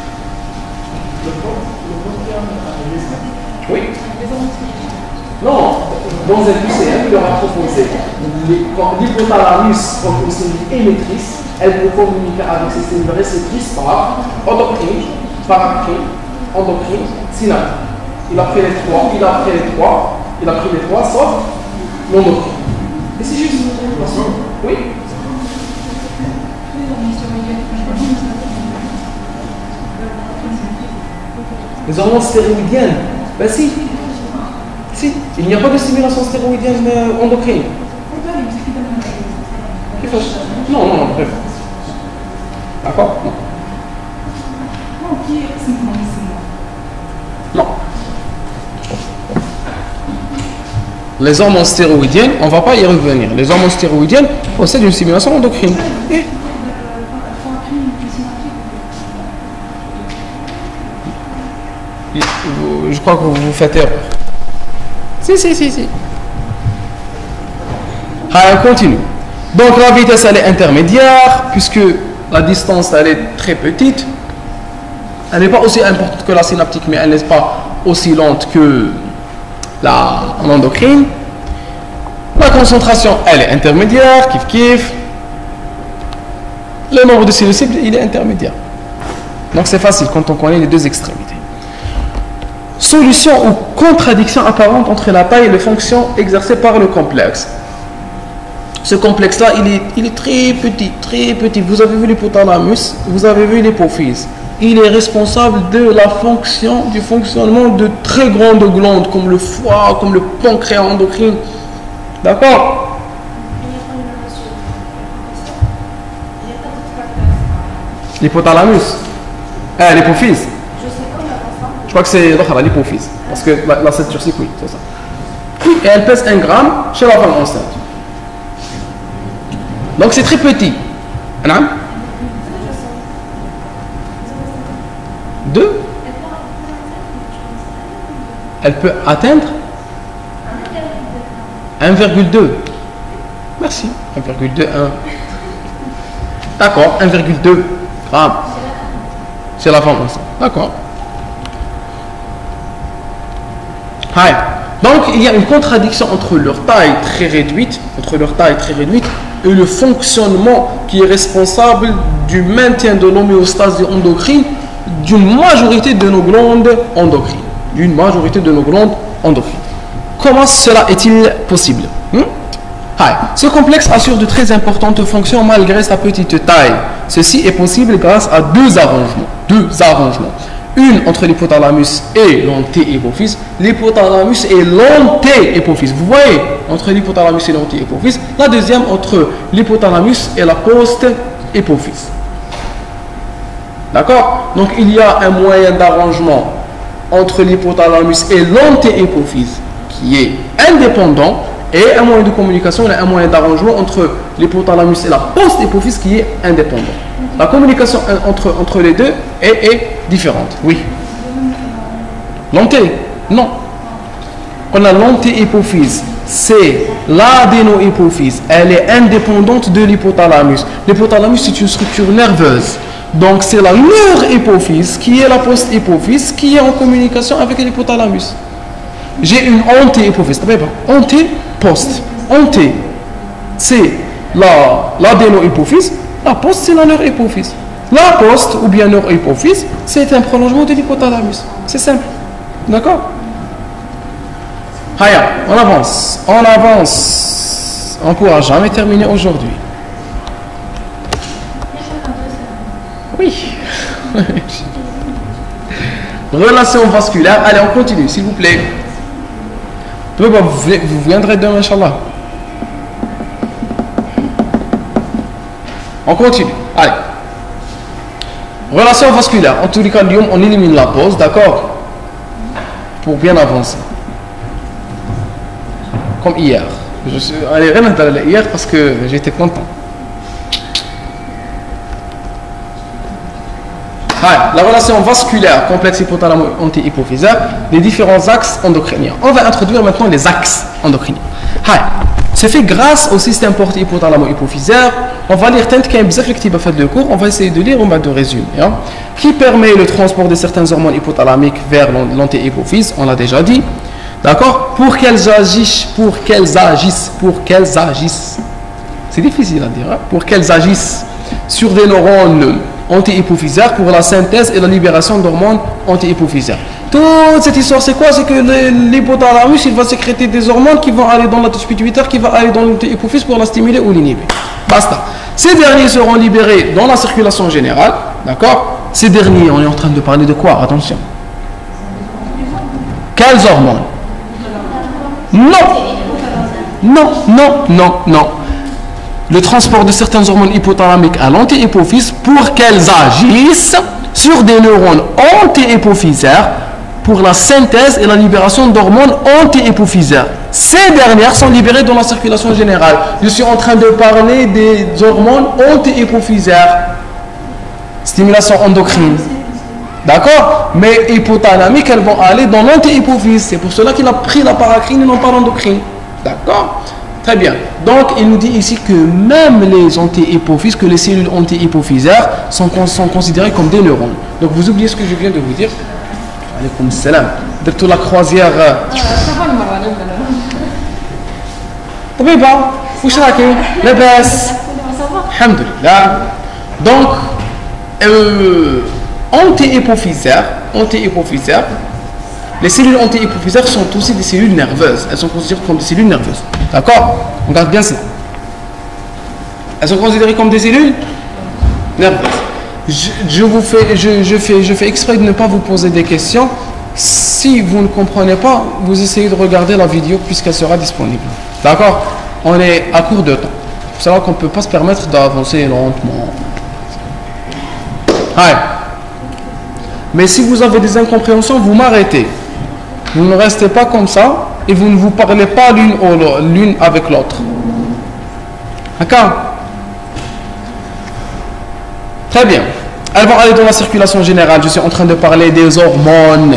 Oui? Non, dans un QCM, il aura proposé l'hypothalamus comme une cellule émettrice, elle peut communiquer avec ces cellules réceptrices par endocrine, paracrine, endocrine, synaptique. Il a pris les trois, sauf l'endocrine. Et c'est juste. Oui? Les hormones stéroïdiennes, ben si. Si, il n'y a pas de stimulation stéroïdienne endocrine. Non, bref. D'accord? Non. Les hormones stéroïdiennes, on ne va pas y revenir. Les hormones stéroïdiennes possèdent une stimulation endocrine. Je crois que vous faites erreur. Si. Allez, on continue. Donc la vitesse elle est intermédiaire, puisque la distance elle est très petite. Elle n'est pas aussi importante que la synaptique, mais elle n'est pas aussi lente que l'endocrine. La concentration elle est intermédiaire, kiff. Le nombre de cellules cibles il est intermédiaire. Donc c'est facile quand on connaît les deux extrémités. Solution ou contradiction apparente entre la taille et les fonctions exercées par le complexe. Ce complexe-là, il est très petit. Vous avez vu l'hypothalamus, vous avez vu l'hypophyse. Il est responsable de du fonctionnement de très grandes glandes, comme le foie, comme le pancréas endocrine. D'accord? L'hypothalamus. L'hypophyse. Je crois que c'est l'hypophyse, parce que la ceinture c'est oui, c'est ça. Et elle pèse 1 gramme chez la femme enceinte. Donc c'est très petit. 2. Elle peut atteindre 1,2. Merci. 1,2. D'accord, 1,2 grammes chez la femme enceinte. D'accord. Donc il y a une contradiction entre leur taille très réduite et le fonctionnement qui est responsable du maintien de l'homéostase endocrine d'une majorité de nos glandes endocrines. Comment cela est-il possible? Ce complexe assure de très importantes fonctions malgré sa petite taille. Ceci est possible grâce à deux arrangements. Une entre l'hypothalamus et l'anti-hypophyse. L'hypothalamus et l'anti-hypophyse. Vous voyez, entre l'hypothalamus et l'anti-hypophyse. La deuxième entre l'hypothalamus et la post-hypophyse. D'accord? Donc il y a un moyen d'arrangement entre l'hypothalamus et l'anti-hypophyse qui est indépendant, et un moyen de communication et un moyen d'arrangement entre l'hypothalamus et la post-hypophyse qui est indépendant. La communication entre les deux est différente. Oui. Non. On a l'anti-hypophyse. C'est l'adénohypophyse. Elle est indépendante de l'hypothalamus. L'hypothalamus, c'est une structure nerveuse. Donc, c'est la neurohypophyse qui est la post-hypophyse qui est en communication avec l'hypothalamus. J'ai une anti-hypophyse. Anti-post. Anti, c'est l'adénohypophyse. La post, c'est la neurohypophyse. La post ou bien neurohypophyse, c'est un prolongement de l'hypothalamus. C'est simple. D'accord? Haya, on avance, on avance. On ne pourra jamais terminer aujourd'hui. Oui. Relation vasculaire. Allez, on continue, s'il vous plaît. Vous viendrez demain, Inch'Allah. On continue. Allez. Relation vasculaire. En tous les cas, on élimine la pause, d'accord? Pour bien avancer. Comme hier. Je suis allé rien hier parce que j'étais content. La relation vasculaire complexe hypothalamo-anti-hypophysaire des différents axes endocriniens. On va introduire maintenant les axes endocriniens. C'est fait grâce au système porté hypothalamo-hypophysaire. On va lire tant qu'il y a un cours. On va essayer de lire, on va de résumer. Qui permet le transport de certaines hormones hypothalamiques vers l'anti-hypophyse. On l'a déjà dit. D'accord? Pour qu'elles agissent. C'est difficile à dire. Pour qu'elles agissent sur des neurones anti-hypophysaires pour la synthèse et la libération d'hormones anti-hypophysaires. Toute cette histoire, c'est quoi? C'est que l'hypothalamus, il va sécréter des hormones qui vont aller dans la tige pituitaire, qui va aller dans l'anti-hypophyse pour la stimuler ou l'inhiber. Basta. Ces derniers seront libérés dans la circulation générale. D'accord? Ces derniers, on est en train de parler de quoi? Attention. Quelles hormones? Non. Le transport de certaines hormones hypothalamiques à l'anti-hypophyse pour qu'elles agissent sur des neurones anti-hypophysaires pour la synthèse et la libération d'hormones anti-hypophysaires. Ces dernières sont libérées dans la circulation générale. Je suis en train de parler des hormones anti-hypophysaires. Stimulation endocrine. D'accord? Mais hypothalamiques, elles vont aller dans l'anti-hypophyse. C'est pour cela qu'il a pris la paracrine et non pas l'endocrine. D'accord? Très bien. Donc, il nous dit ici que même les anti-hypophyses, que les cellules anti-hypophysaires sont considérées comme des neurones. Donc, vous oubliez ce que je viens de vous dire. Alaykoum salam. De la croisière. طبيبة وش راكي لاباس الحمد لله. Donc anti-hypophysaires, les cellules anti-hypophysaires sont aussi des cellules nerveuses. Elles sont considérées comme des cellules nerveuses. D'accord? On regarde bien cela. Elles sont considérées comme des cellules nerveuses. Je fais exprès de ne pas vous poser des questions. Si vous ne comprenez pas, vous essayez de regarder la vidéo puisqu'elle sera disponible. D'accord? On est à court de temps. Il faut savoir qu'on ne peut pas se permettre d'avancer lentement. Ouais. Mais si vous avez des incompréhensions, vous m'arrêtez. Vous ne restez pas comme ça et vous ne vous parlez pas l'une avec l'autre. D'accord? Très bien. Elles vont aller dans la circulation générale. Je suis en train de parler des hormones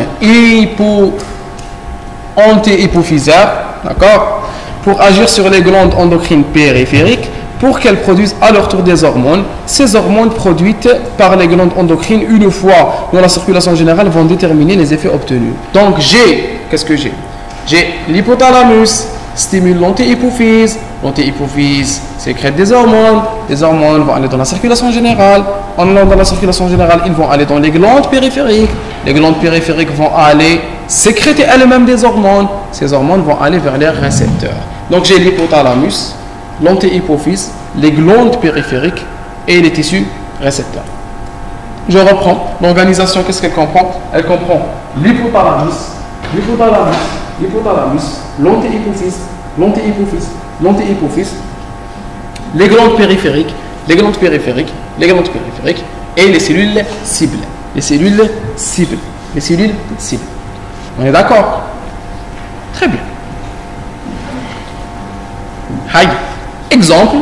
anti-hypophysaires. D'accord? Pour agir sur les glandes endocrines périphériques, pour qu'elles produisent à leur tour des hormones. Ces hormones produites par les glandes endocrines, une fois dans la circulation générale, vont déterminer les effets obtenus. Donc qu'est-ce que j'ai? J'ai l'hypothalamus, stimule l'anti-hypophyse. L'anti-hypophyse sécrète des hormones vont aller dans la circulation générale. En allant dans la circulation générale, ils vont aller dans les glandes périphériques. Les glandes périphériques vont aller sécréter elles-mêmes des hormones. Ces hormones vont aller vers les récepteurs. Donc j'ai l'hypothalamus, l'anti-hypophyse, les glandes périphériques et les tissus récepteurs. Je reprends. L'organisation, qu'est-ce qu'elle comprend? Elle comprend l'hypothalamus, l'anti-hypophyse, les glandes périphériques, et les cellules cibles. On est d'accord? Très bien. Hi. Exemple.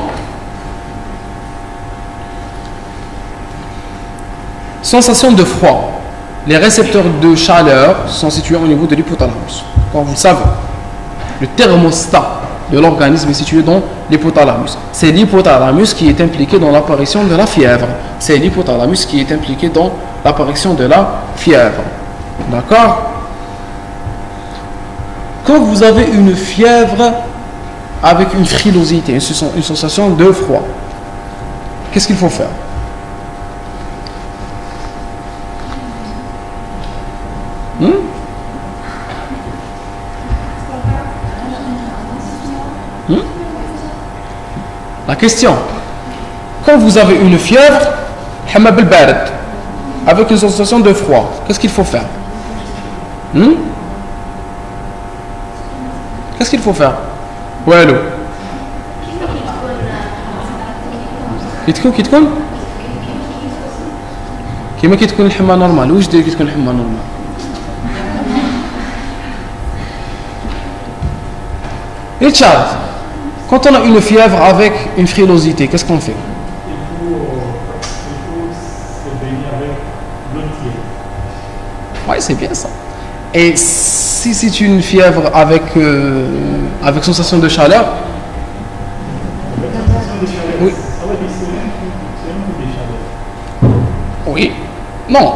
Sensation de froid. Les récepteurs de chaleur sont situés au niveau de l'hypothalamus. Comme vous le savez, le thermostat de l'organisme est situé dans l'hypothalamus. C'est l'hypothalamus qui est impliqué dans l'apparition de la fièvre. D'accord? Quand vous avez une fièvre avec une frilosité, une sensation de froid, qu'est-ce qu'il faut faire? La question, quand vous avez une fièvre, avec une sensation de froid, qu'est-ce qu'il faut faire? Qu'est-ce qu'il faut faire? Ouais, allô. كي تكون كيما كي تكون الحمى نورمال. واش دير كي تكون الحمى نورمال؟ Et Charles, quand on a une fièvre avec une frilosité, qu'est-ce qu'on fait? Il faut se baigner avec l'eau tiède. Oui, c'est bien ça. Et si c'est une fièvre avec sensation de chaleur? Avec sensation de chaleur. Oui. Ah oui, c'est un peu de chaleur. Oui. Non.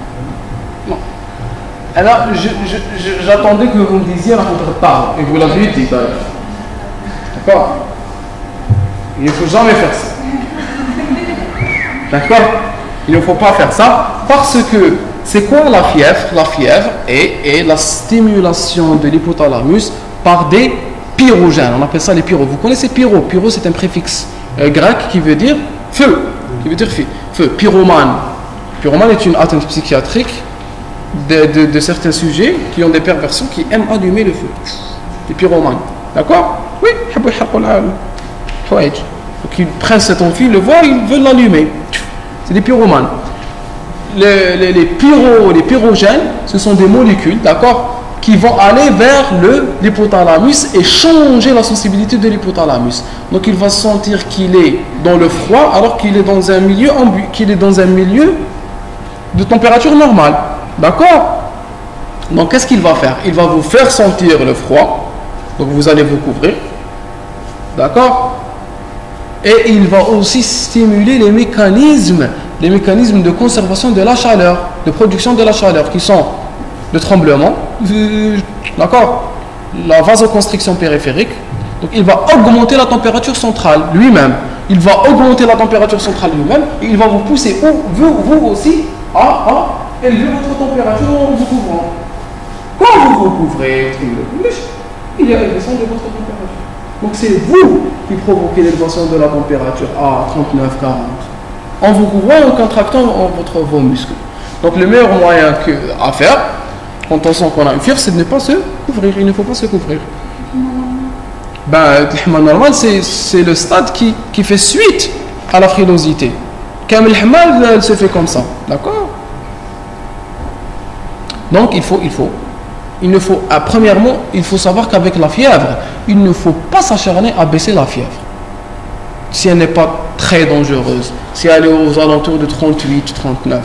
Alors, j'attendais que vous me disiez la contrepartie, et vous l'avez dit d'ailleurs. D'accord? Il ne faut jamais faire ça. D'accord? Il ne faut pas faire ça parce que c'est quoi la fièvre? La fièvre est la stimulation de l'hypothalamus par des pyrogènes. On appelle ça les pyros. Vous connaissez pyro? Pyro, c'est un préfixe grec qui veut dire feu. Qui veut dire feu. Pyromane. Pyromane est une atteinte psychiatrique de certains sujets qui ont des perversions qui aiment allumer le feu. Les pyromanes. D'accord? Oui. Donc ils prennent cet amphi, le voient, ils veulent l'allumer. C'est des pyromanes. Les pyrogènes, ce sont des molécules, d'accord, qui vont aller vers l'hypothalamus et changer la sensibilité de l'hypothalamus. Donc il va sentir qu'il est dans le froid alors qu'il est dans un milieu de température normale. D'accord? Donc qu'est-ce qu'il va faire? Il va vous faire sentir le froid. Donc vous allez vous couvrir. D'accord? Et il va aussi stimuler les mécanismes de conservation de la chaleur, de production de la chaleur, qui sont le tremblement, d'accord, la vasoconstriction périphérique. Donc il va augmenter la température centrale lui-même. Il va augmenter la température centrale lui-même et il va vous pousser, vous aussi, à élever votre température en vous couvrant. Quand vous vous couvrez, il y a l'élévation de votre température. Donc c'est vous qui provoquez l'élévation de la température à 39-40 en vous couvrant et en contractant vos muscles. Donc le meilleur moyen à faire quand on sent qu'on a une fièvre, c'est de ne pas se couvrir. Il ne faut pas se couvrir. Le hama normal, c'est le stade qui fait suite à la frilosité. Comme le hama, elle se fait comme ça. D'accord? Donc premièrement, il faut savoir qu'avec la fièvre, il ne faut pas s'acharner à baisser la fièvre. Si elle n'est pas très dangereuse, si elle est aux alentours de 38, 39.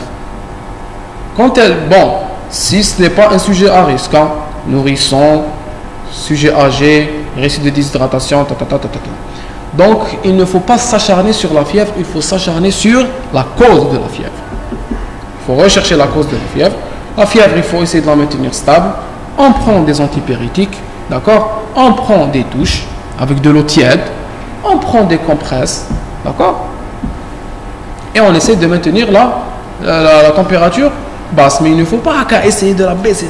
Si ce n'est pas un sujet à risque, nourrisson, sujet âgé, risque de déshydratation, donc il ne faut pas s'acharner sur la fièvre, il faut s'acharner sur la cause de la fièvre. Il faut rechercher la cause de la fièvre. La fièvre, il faut essayer de la maintenir stable. On prend des antipyrétiques, d'accord? On prend des douches avec de l'eau tiède. On prend des compresses, d'accord? Et on essaie de maintenir la température basse. Mais il ne faut pas essayer de la baisser.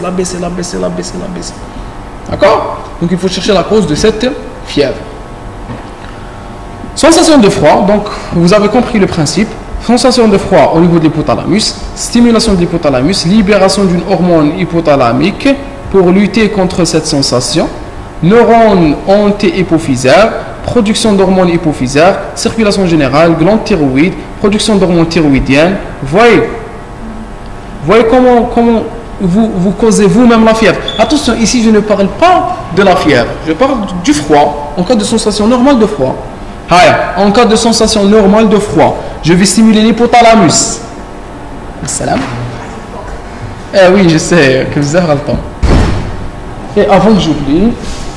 D'accord? Donc il faut chercher la cause de cette fièvre. Sensation de froid, donc vous avez compris le principe. Sensation de froid au niveau de l'hypothalamus, stimulation de l'hypothalamus, libération d'une hormone hypothalamique pour lutter contre cette sensation, neurones anti-hypophysaires, production d'hormones hypophysaires, circulation générale, glande thyroïde, production d'hormones thyroïdiennes. Voyez comment vous causez vous-même la fièvre. Attention, ici je ne parle pas de la fièvre, je parle du froid, en cas de sensation normale de froid. En cas de sensation normale de froid, je vais stimuler l'hypothalamus. Salam. Oui, je sais que vous avez le temps. Et avant que j'oublie,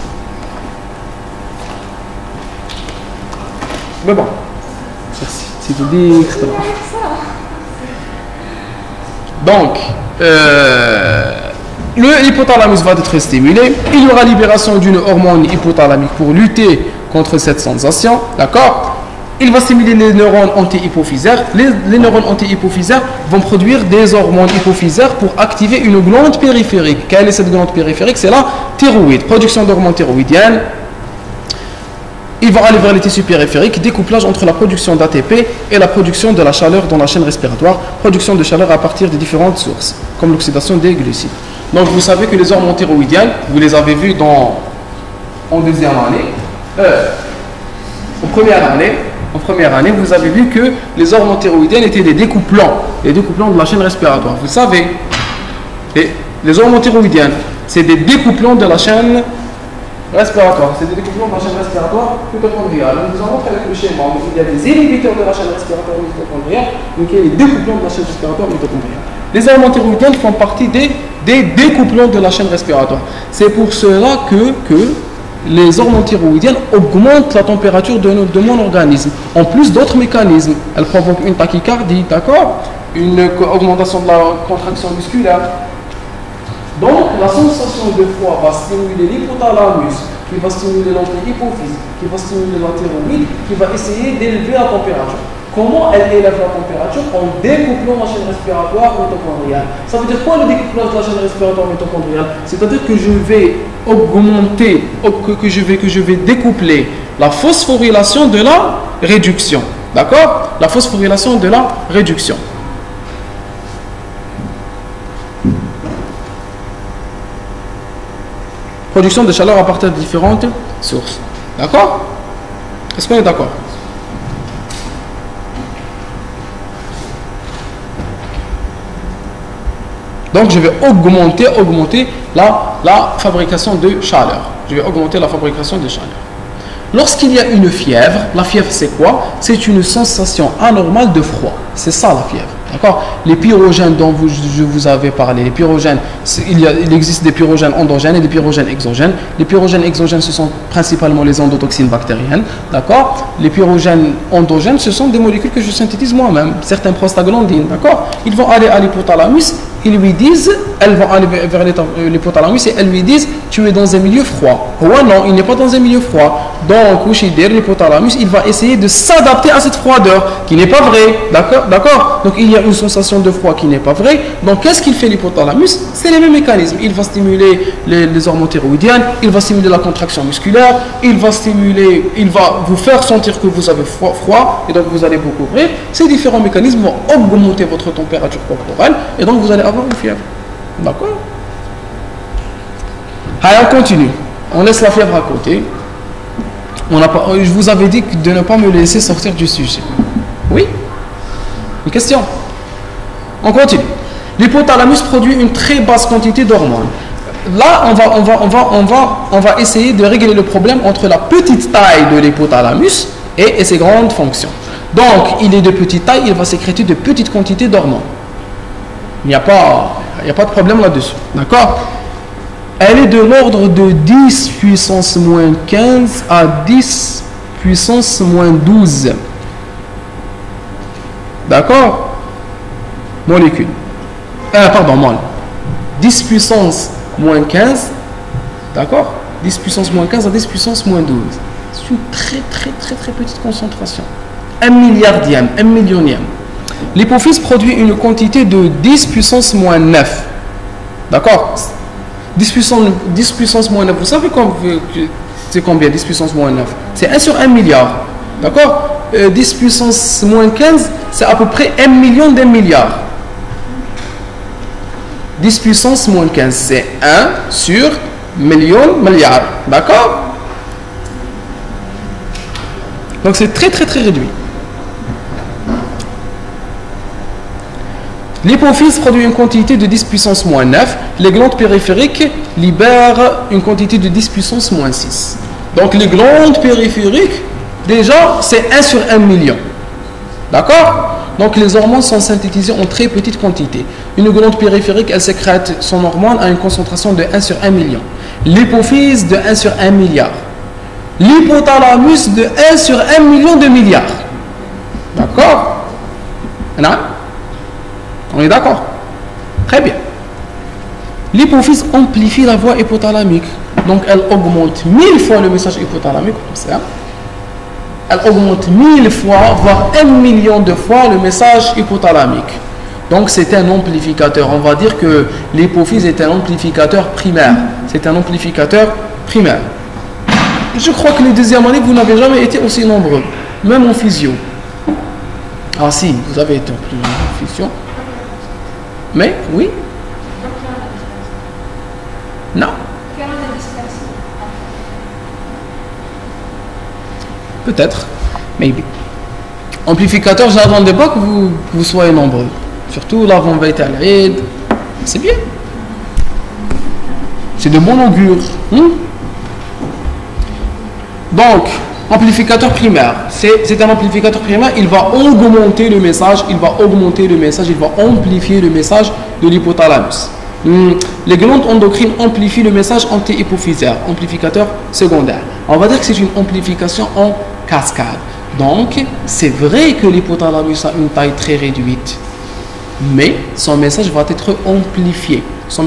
mais bon, merci, c'est tout dit. Donc, l'hypothalamus va être stimulé. Il y aura libération d'une hormone hypothalamique pour lutter contre cette sensation, d'accord? Il va stimuler les neurones anti-hypophysaires. Les neurones anti-hypophysaires vont produire des hormones hypophysaires pour activer une glande périphérique. Quelle est cette glande périphérique? C'est la thyroïde, production d'hormones thyroïdiennes. ils vont aller vers les tissus périphériques, découplage entre la production d'ATP et la production de la chaleur dans la chaîne respiratoire, production de chaleur à partir de différentes sources, comme l'oxydation des glucides. Donc vous savez que les hormones thyroïdiennes, vous les avez vues en deuxième année, en première année, vous avez vu que les hormones thyroïdiennes étaient des découplants de la chaîne respiratoire. Vous savez, les hormones thyroïdiennes, c'est des découplants de la chaîne respiratoire. C'est des découplants de la chaîne respiratoire mitochondriale. Nous avons montré avec le schéma, il y a des inhibiteurs de la chaîne respiratoire mitochondriale, donc il y a des découplants de la chaîne respiratoire mitochondriale. Les hormones thyroïdiennes font partie des découplants de la chaîne respiratoire. C'est pour cela que les hormones thyroïdiennes augmentent la température de mon organisme. En plus d'autres mécanismes, elles provoquent une tachycardie, d'accord? Une augmentation de la contraction musculaire. Donc, la sensation de froid va stimuler l'hypothalamus, qui va stimuler l'antéhypophyse, qui va stimuler la thyroïde, qui va essayer d'élever la température. Comment elle élève la température? En découplant la chaîne respiratoire mitochondriale. Ça veut dire quoi le découplage de la chaîne respiratoire mitochondriale? C'est-à-dire que je vais augmenter, que je vais découpler la phosphorylation de la réduction. D'accord? La phosphorylation de la réduction. Production de chaleur à partir de différentes sources. D'accord? Est-ce qu'on est d'accord? Donc, je vais augmenter la fabrication de chaleur. Je vais augmenter la fabrication de chaleur. Lorsqu'il y a une fièvre, la fièvre c'est quoi? C'est une sensation anormale de froid. C'est ça la fièvre. D'accord? Les pyrogènes dont je vous avais parlé, les pyrogènes, il existe des pyrogènes endogènes et des pyrogènes exogènes. Les pyrogènes exogènes, ce sont principalement les endotoxines bactériennes. D'accord? Les pyrogènes endogènes, ce sont des molécules que je synthétise moi-même, certains prostaglandines. D'accord? Ils vont aller à l'hypothalamus, ils lui disent, elles vont aller vers l'hypothalamus et elles lui disent, tu es dans un milieu froid. Ouais, non, il n'est pas dans un milieu froid. Donc, l'hypothalamus, il va essayer de s'adapter à cette froideur qui n'est pas vraie. D'accord? Donc, il y a une sensation de froid qui n'est pas vraie. Donc, qu'est-ce qu'il fait l'hypothalamus? C'est les mêmes mécanismes. Il va stimuler les hormones thyroïdiennes, il va stimuler la contraction musculaire, il va vous faire sentir que vous avez froid et donc vous allez vous couvrir. Ces différents mécanismes vont augmenter votre température corporelle et donc vous allez avoir une fièvre. D'accord? Allez, on continue. On laisse la fièvre à côté. Je vous avais dit de ne pas me laisser sortir du sujet. Oui? Une question? On continue. L'hypothalamus produit une très basse quantité d'hormones. Là, on va essayer de régler le problème entre la petite taille de l'hypothalamus et ses grandes fonctions. Donc, il est de petite taille, il va sécréter de petites quantités d'hormones. Il n'y a pas de problème là-dessus. D'accord? Elle est de l'ordre de 10 puissance moins 15 à 10 puissance moins 12. D'accord? Molécule. Mol. 10 puissance moins 15. D'accord? 10 puissance moins 15 à 10 puissance moins 12. C'est une très petite concentration. 1 milliardième, 1 millionième. L'hypophyse produit une quantité de 10 puissance moins 9. D'accord? 10 puissance moins 9. Vous savez c'est combien 10 puissance moins 9? C'est 1 sur 1 milliard. D'accord? 10 puissance moins 15, c'est à peu près 1 million d'un milliard. 10 puissance moins 15, c'est 1 sur million, milliard. D'accord? Donc c'est très réduit. L'hypophyse produit une quantité de 10 puissance moins 9. Les glandes périphériques libèrent une quantité de 10 puissance moins 6. Donc les glandes périphériques, déjà, c'est 1 sur 1 million. D'accord? Donc les hormones sont synthétisées en très petite quantité. Une glande périphérique, elle sécrète son hormone à une concentration de 1 sur 1 million. L'hypophyse de 1 sur 1 milliard. L'hypothalamus de 1 sur 1 million de milliards. D'accord? Non? On est d'accord? Très bien. L'hypophyse amplifie la voie hypothalamique. Donc, elle augmente 1000 fois le message hypothalamique, comme ça. Elle augmente 1000 fois, voire 1 million de fois le message hypothalamique. Donc, c'est un amplificateur. On va dire que l'hypophyse est un amplificateur primaire. C'est un amplificateur primaire. Je crois que les deuxièmes années, vous n'avez jamais été aussi nombreux, même en physio. Ah si, vous avez été plus nombreux en physio. Mais, oui. Non. Peut-être. Maybe. Amplificateur, je n'attendais pas que vous soyez nombreux. Surtout l'avant Beit al-Eid. C'est bien. C'est de bon augure. Donc, amplificateur primaire. C'est un amplificateur primaire. Il va augmenter le message. Il va amplifier le message de l'hypothalamus. Les glandes endocrines amplifient le message anti-hypophysaire. Amplificateur secondaire. On va dire que c'est une amplification en cascade. Donc, c'est vrai que l'hypothalamus a une taille très réduite. Mais son message va être amplifié.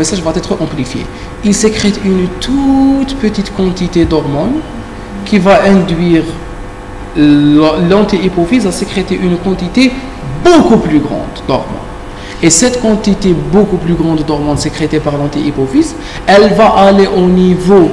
Il sécrète une toute petite quantité d'hormones qui va induire l'anti-hypophyse à sécréter une quantité beaucoup plus grande d'hormones. Et cette quantité beaucoup plus grande d'hormones sécrétées par l'anti-hypophyse, elle va aller au niveau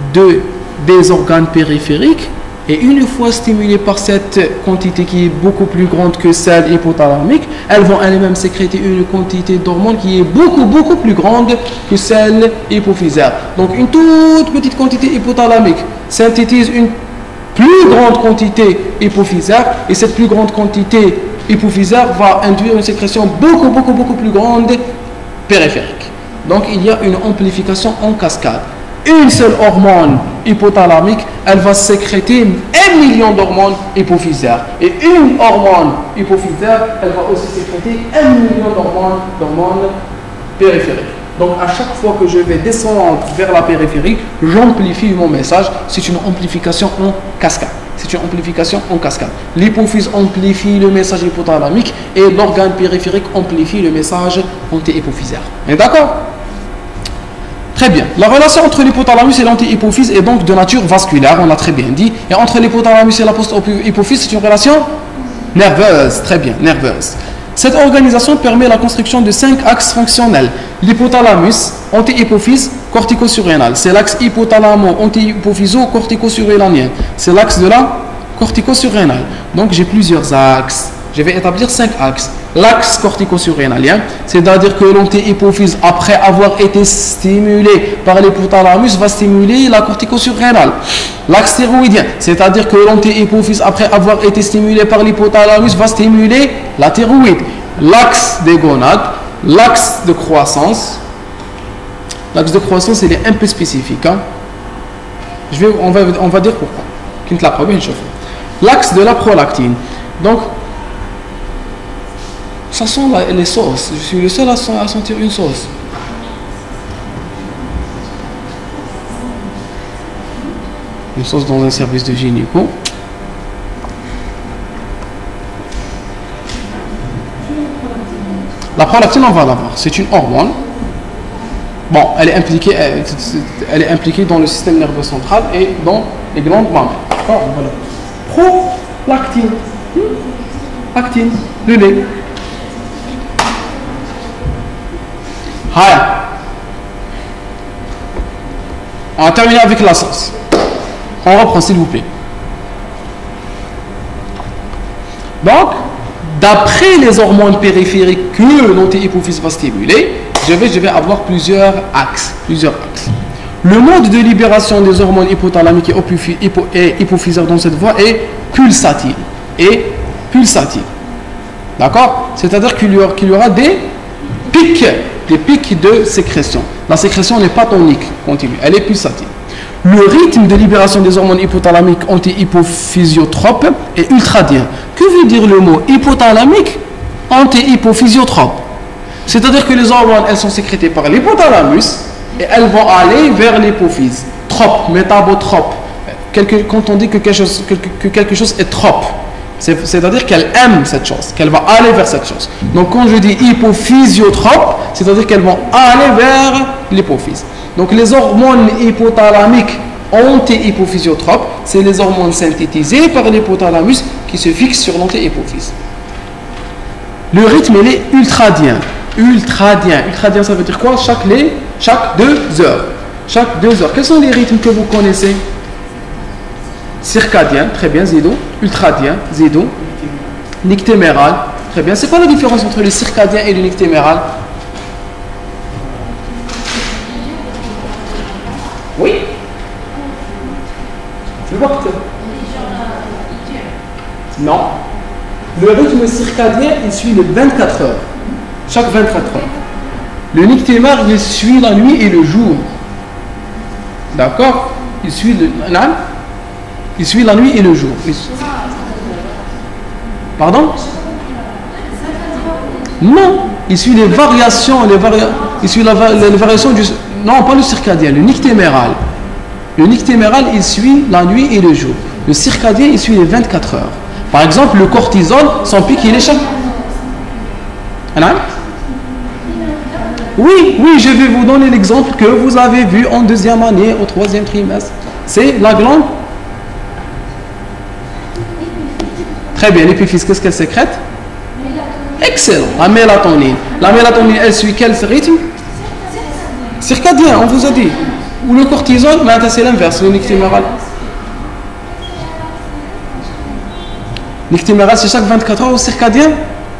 des organes périphériques. Et une fois stimulées par cette quantité qui est beaucoup plus grande que celle hypothalamique, elles vont elles-mêmes sécréter une quantité d'hormones qui est beaucoup plus grande que celle hypophysaire. Donc une toute petite quantité hypothalamique synthétise une plus grande quantité hypophysaire, et cette plus grande quantité hypophysaire va induire une sécrétion beaucoup plus grande périphérique. Donc il y a une amplification en cascade. Une seule hormone hypothalamique, elle va sécréter 1 million d'hormones hypophysaires. Et une hormone hypophysaire, elle va aussi sécréter 1 million d'hormones périphériques. Donc à chaque fois que je vais descendre vers la périphérie, j'amplifie mon message. C'est une amplification en cascade. L'hypophyse amplifie le message hypothalamique et l'organe périphérique amplifie le message anti-hypophysaire. On est d'accord? Très bien. La relation entre l'hypothalamus et l'anti-hypophyse est donc de nature vasculaire, on l'a très bien dit. Et entre l'hypothalamus et la post-hypophyse, c'est une relation nerveuse. Très bien, nerveuse. Cette organisation permet la construction de 5 axes fonctionnels. L'hypothalamus, anti-hypophyse, cortico-surrénal. C'est l'axe hypothalamo-anti-hypophyso-cortico-surrénalien. C'est l'axe de la cortico-surrénale. Donc j'ai plusieurs axes. Je vais établir 5 axes. L'axe cortico-surrénalien, c'est-à-dire que l'anti-hypophyse, après avoir été stimulé par l'hypothalamus, va stimuler la cortico-surrénale. L'axe thyroïdien, c'est-à-dire que l'anti-hypophyse, après avoir été stimulé par l'hypothalamus, va stimuler la thyroïde. L'axe des gonades, l'axe de croissance. L'axe de croissance, il est un peu spécifique. On va dire pourquoi. L'axe de la prolactine. Donc, ça sent les sauces. Je suis le seul à sentir une sauce. Une sauce dans un service de gynéco. La prolactine, on va la voir. C'est une hormone. Bon, elle est impliquée dans le système nerveux central et dans les glandes mammaires. Voilà. Prolactine. Actine, le lait. On va terminer avec la sauce. On reprend s'il vous plaît. Donc, d'après les hormones périphériques que l'anti-hypophyse va stimuler, je vais avoir plusieurs axes. Le mode de libération des hormones hypothalamiques et hypophysaires dans cette voie est pulsatile. D'accord? C'est-à-dire qu'il y aura des pics de sécrétion. La sécrétion n'est pas tonique continue, elle est pulsatile. Le rythme de libération des hormones hypothalamiques anti-hypophysiotropes est ultradien. Que veut dire le mot hypothalamique anti-hypophysiotrope? C'est-à-dire que les hormones, elles sont sécrétées par l'hypothalamus et elles vont aller vers l'hypophyse. Trope, métabotrope. Quand on dit que quelque chose est trope, c'est-à-dire qu'elle aime cette chose, qu'elle va aller vers cette chose. Donc quand je dis hypophysiotrope, c'est-à-dire qu'elles vont aller vers l'hypophyse. Donc les hormones hypothalamiques anti-hypophysiotropes, c'est les hormones synthétisées par l'hypothalamus qui se fixent sur l'anti-hypophyse. Le rythme, il est ultradien. Ultradien, ça veut dire quoi? Chaque 2 heures. Quels sont les rythmes que vous connaissez? circadien, très bien, zido. Ultradien, zido. Nictéméral, très bien. C'est quoi la différence entre le circadien et le nictéméral? Oui. Le waqt. Non. Le rythme circadien, il suit les 24 heures. Chaque 24 heures. Le nictémar, il suit la nuit et le jour. D'accord? Il suit la nuit et le jour. Pardon? Non. Il suit les variations, il suit les variations du... Non, pas le circadien, le nictéméral. Le nictéméral, il suit la nuit et le jour. Le circadien, il suit les 24 heures. Par exemple, le cortisol, son pic, il est chaque... Oui, je vais vous donner l'exemple que vous avez vu en deuxième année, au troisième trimestre. C'est la glande. Très bien, l'épiphyse, qu'est-ce qu'elle sécrète? Excellent, la mélatonine. La mélatonine, elle suit quel rythme? Circadien, on vous a dit. Ou le cortisol, mais c'est l'inverse, le nictéméral. Nictéméral, c'est chaque 24 heures au circadien?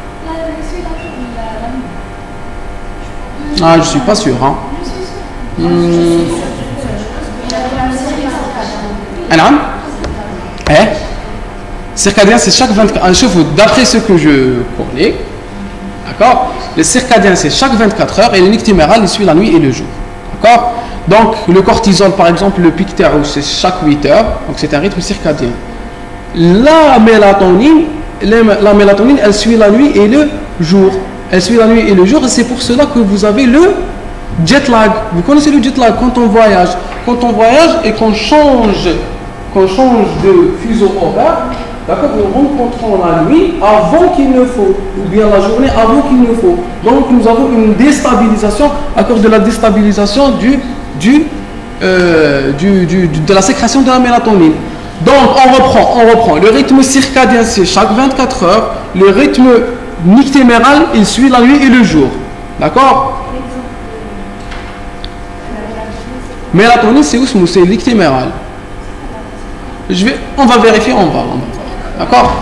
Ah, je ne suis pas sûr. Hein. Circadien, c'est chaque 24 heures. D'après ce que je connais, d'accord? Le circadien, c'est chaque 24 heures et le nictéméral, il suit la nuit et le jour. D'accord? Donc, le cortisol, par exemple, le pic théro, c'est chaque 8 heures. Donc, c'est un rythme circadien. La mélatonine, elle suit la nuit et le jour. Elle suit la nuit et le jour, et c'est pour cela que vous avez le jet lag. Vous connaissez le jet lag quand on voyage. Quand on voyage et qu'on change de fuseau horaire, d'accord, nous rencontrons la nuit avant qu'il ne faut, ou bien la journée avant qu'il ne faut. Donc nous avons une déstabilisation à cause de la déstabilisation de la sécrétion de la mélatonine. Donc on reprend. Le rythme circadien, c'est chaque 24 heures. Le rythme nictéméral, il suit la nuit et le jour. D'accord? Mélatonine, c'est où? C'est nictéméral. On va vérifier, on va voir. D'accord?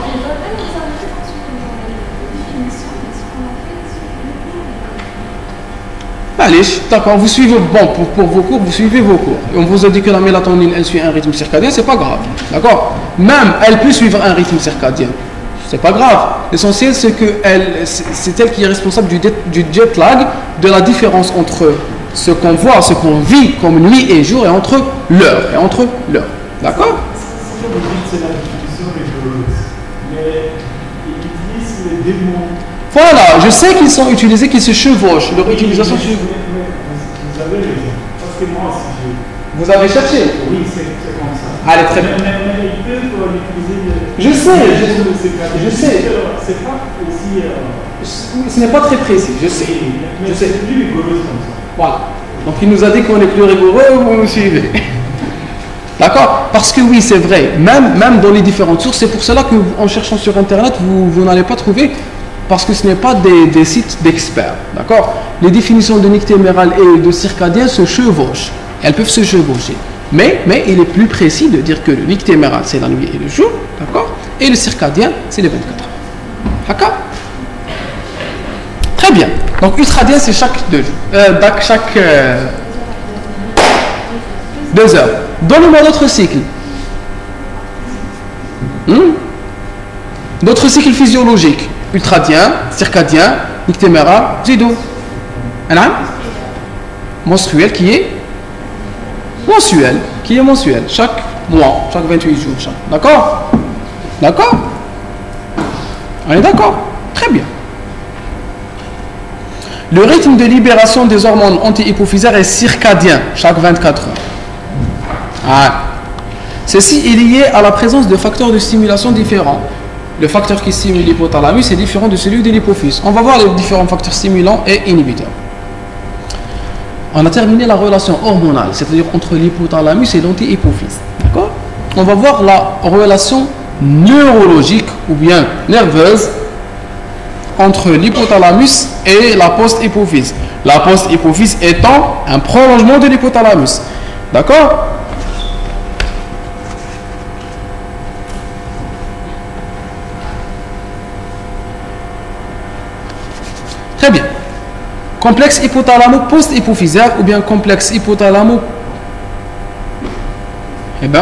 Allez, d'accord, vous suivez, pour vos cours, vous suivez vos cours. Et on vous a dit que la mélatonine, elle suit un rythme circadien, c'est pas grave. D'accord? Même, elle peut suivre un rythme circadien. C'est pas grave. L'essentiel, c'est c'est elle qui est responsable du jet lag, de la différence entre ce qu'on voit, ce qu'on vit comme nuit et jour, et entre l'heure. D'accord? C'est la définition rigoureuse. Mais ils utilisent les démons. Voilà, je sais qu'ils sont utilisés, qu'ils se chevauchent. Leur utilisation se... Vous avez raison. Parce que moi aussi, Vous avez cherché? Oui, c'est comme ça. Allez, très bien. Mais ils peuvent l'utiliser. Je sais. C'est pas aussi. Ce n'est pas très précis, je sais. Mais c'est plus rigoureux comme ça. Voilà. Donc il nous a dit qu'on est plus rigoureux, vous nous suivez. D'accord? Parce que oui, c'est vrai, même dans les différentes sources, c'est pour cela qu'en cherchant sur Internet, vous n'allez pas trouver, parce que ce n'est pas des sites d'experts. D'accord? Les définitions de nictéméral et de circadien se chevauchent. Elles peuvent se chevaucher. Mais il est plus précis de dire que le nictéméral, c'est la nuit et le jour. D'accord? Et le circadien, c'est les 24 heures. D'accord? Très bien. Donc ultradien, c'est chaque 2 heures. Donnez-moi d'autres cycles. D'autres cycles physiologiques. Ultradien, circadien, nictéméral, zido. Menstruel qui est mensuel. Chaque mois, chaque 28 jours. D'accord? D'accord? On est d'accord? Très bien. Le rythme de libération des hormones anti-hypophysaires est circadien, chaque 24 heures. Ceci est lié à la présence de facteurs de stimulation différents. Le facteur qui stimule l'hypothalamus est différent de celui de l'hypophyse. On va voir les différents facteurs stimulants et inhibiteurs. On a terminé la relation hormonale, c'est-à-dire entre l'hypothalamus et l'anti-hypophyse. D'accord? On va voir la relation neurologique ou bien nerveuse entre l'hypothalamus et la post-hypophyse. La post-hypophyse étant un prolongement de l'hypothalamus. D'accord? Très bien. Complexe hypothalamo-post-hypophysaire ou bien complexe hypothalamo. Eh bien,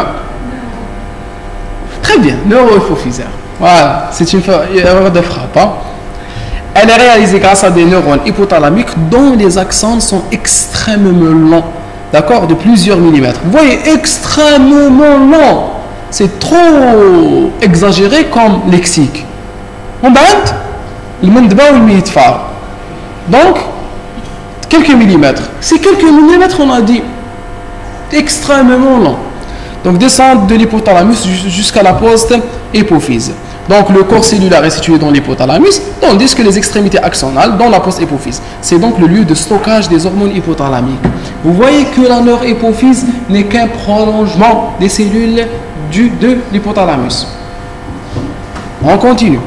très bien, neuro-hypophysaire. Voilà, c'est une erreur de frappe. Hein. Elle est réalisée grâce à des neurones hypothalamiques dont les axones sont extrêmement longs, d'accord, de plusieurs millimètres. Vous voyez, extrêmement long. C'est trop exagéré comme lexique. On bande le mandeba ou le militfar. Donc, quelques millimètres. C'est quelques millimètres, on a dit extrêmement long. Donc, descente de l'hypothalamus jusqu'à la post-hypophyse. Donc, le corps cellulaire est situé dans l'hypothalamus, tandis que les extrémités axonales dans la post-hypophyse. C'est donc le lieu de stockage des hormones hypothalamiques. Vous voyez que la neurohypophyse n'est qu'un prolongement des cellules de l'hypothalamus. On continue.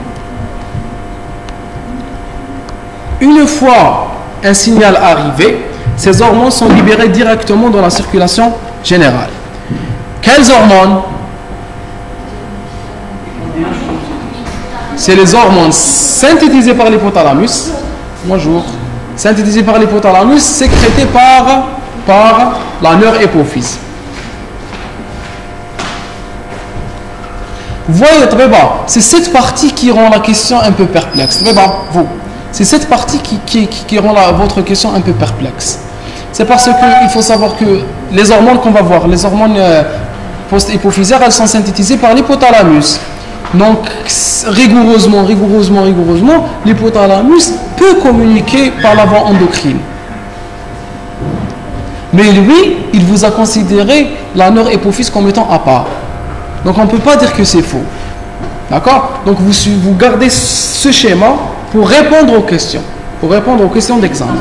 Une fois un signal arrivé, ces hormones sont libérées directement dans la circulation générale. Quelles hormones? C'est les hormones synthétisées par l'hypothalamus. Bonjour. Synthétisées par l'hypothalamus, sécrétées par la neurohypophyse. Vous voyez, c'est cette partie qui rend la question un peu perplexe. Vous. C'est cette partie qui rend votre question un peu perplexe. C'est parce qu'il faut savoir que les hormones qu'on va voir, les hormones post-hypophysaires, elles sont synthétisées par l'hypothalamus. Donc, rigoureusement, l'hypothalamus peut communiquer par la voie endocrine. Mais lui, il vous a considéré la neurohypophyse comme étant à part. Donc, on ne peut pas dire que c'est faux. D'accord? Donc, vous gardez ce schéma pour répondre aux questions. Pour répondre aux questions d'examen.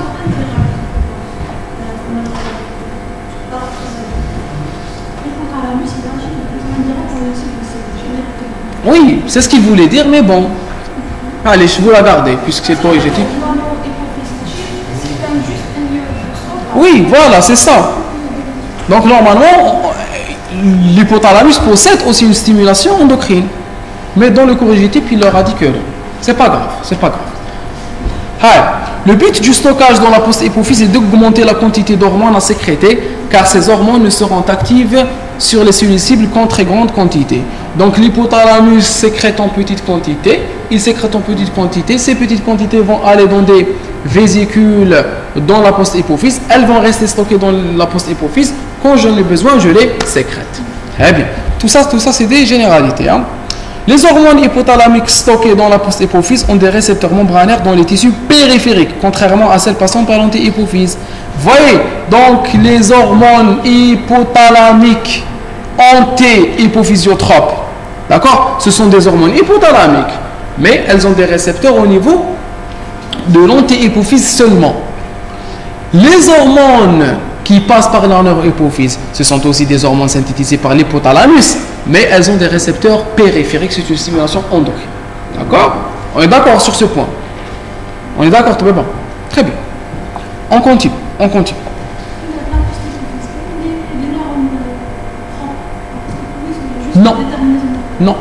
Oui, c'est ce qu'il voulait dire, mais bon. Allez, je vous la gardez, puisque c'est corrigé. Oui, voilà, c'est ça. Donc, normalement, l'hypothalamus possède aussi une stimulation endocrine. Mais dans le corrigitif, il leur a dit que non. C'est pas grave, c'est pas grave. Le but du stockage dans la post-hypophyse est d'augmenter la quantité d'hormones à sécréter, car ces hormones ne seront actives sur les cellules cibles qu'en très grande quantité. Donc l'hypothalamus sécrète en petite quantité, il sécrète en petite quantité, ces petites quantités vont aller dans des vésicules dans la post-hypophyse, elles vont rester stockées dans la post-hypophyse, quand j'en ai besoin, je les sécrète. Très bien. Tout ça c'est des généralités. Hein. Les hormones hypothalamiques stockées dans la post-hypophyse ont des récepteurs membranaires dans les tissus périphériques, contrairement à celles passant par l'anti-hypophyse. Voyez, donc les hormones hypothalamiques anti-hypophysiotropes, d'accord, ce sont des hormones hypothalamiques, mais elles ont des récepteurs au niveau de l'anti-hypophyse seulement. Les hormones qui passent par la neurohypophyse, ce sont aussi des hormones synthétisées par l'hypothalamus, mais elles ont des récepteurs périphériques, c'est une stimulation endocrine. D'accord? On est d'accord sur ce point. On est d'accord, tout va bien. Très bien. On continue. Non.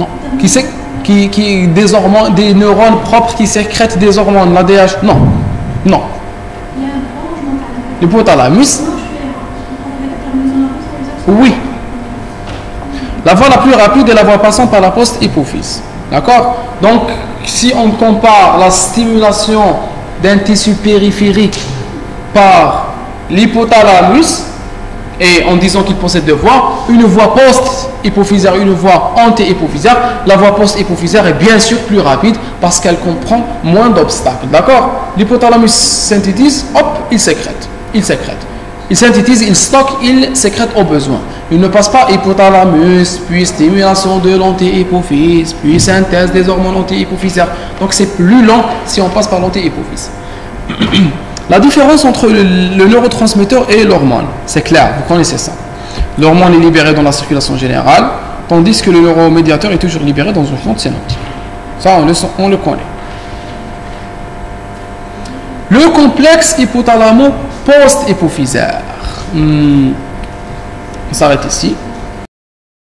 Des neurones propres qui sécrètent des hormones, l'ADH. Non. L'hypothalamus. Oui. La voie la plus rapide est la voie passant par la post-hypophyse. D'accord? Donc, si on compare la stimulation d'un tissu périphérique par l'hypothalamus, et en disant qu'il possède deux voies, une voie post-hypophysaire, une voie anti-hypophysaire, la voie post-hypophysaire est bien sûr plus rapide parce qu'elle comprend moins d'obstacles. D'accord? L'hypothalamus synthétise, hop, il sécrète. Il synthétise, il stocke, il sécrète au besoin. Il ne passe pas hypothalamus, puis stimulation de l'anti-hypophyse, puis synthèse des hormones anti-hypophysaires. Donc c'est plus lent si on passe par l'anti-hypophyse. La différence entre le neurotransmetteur et l'hormone, c'est clair, vous connaissez ça. L'hormone est libérée dans la circulation générale, tandis que le neuromédiateur est toujours libéré dans une fonte synaptique. Ça, on le connaît. Le complexe hypothalamo post-hypophysaire. On s'arrête ici.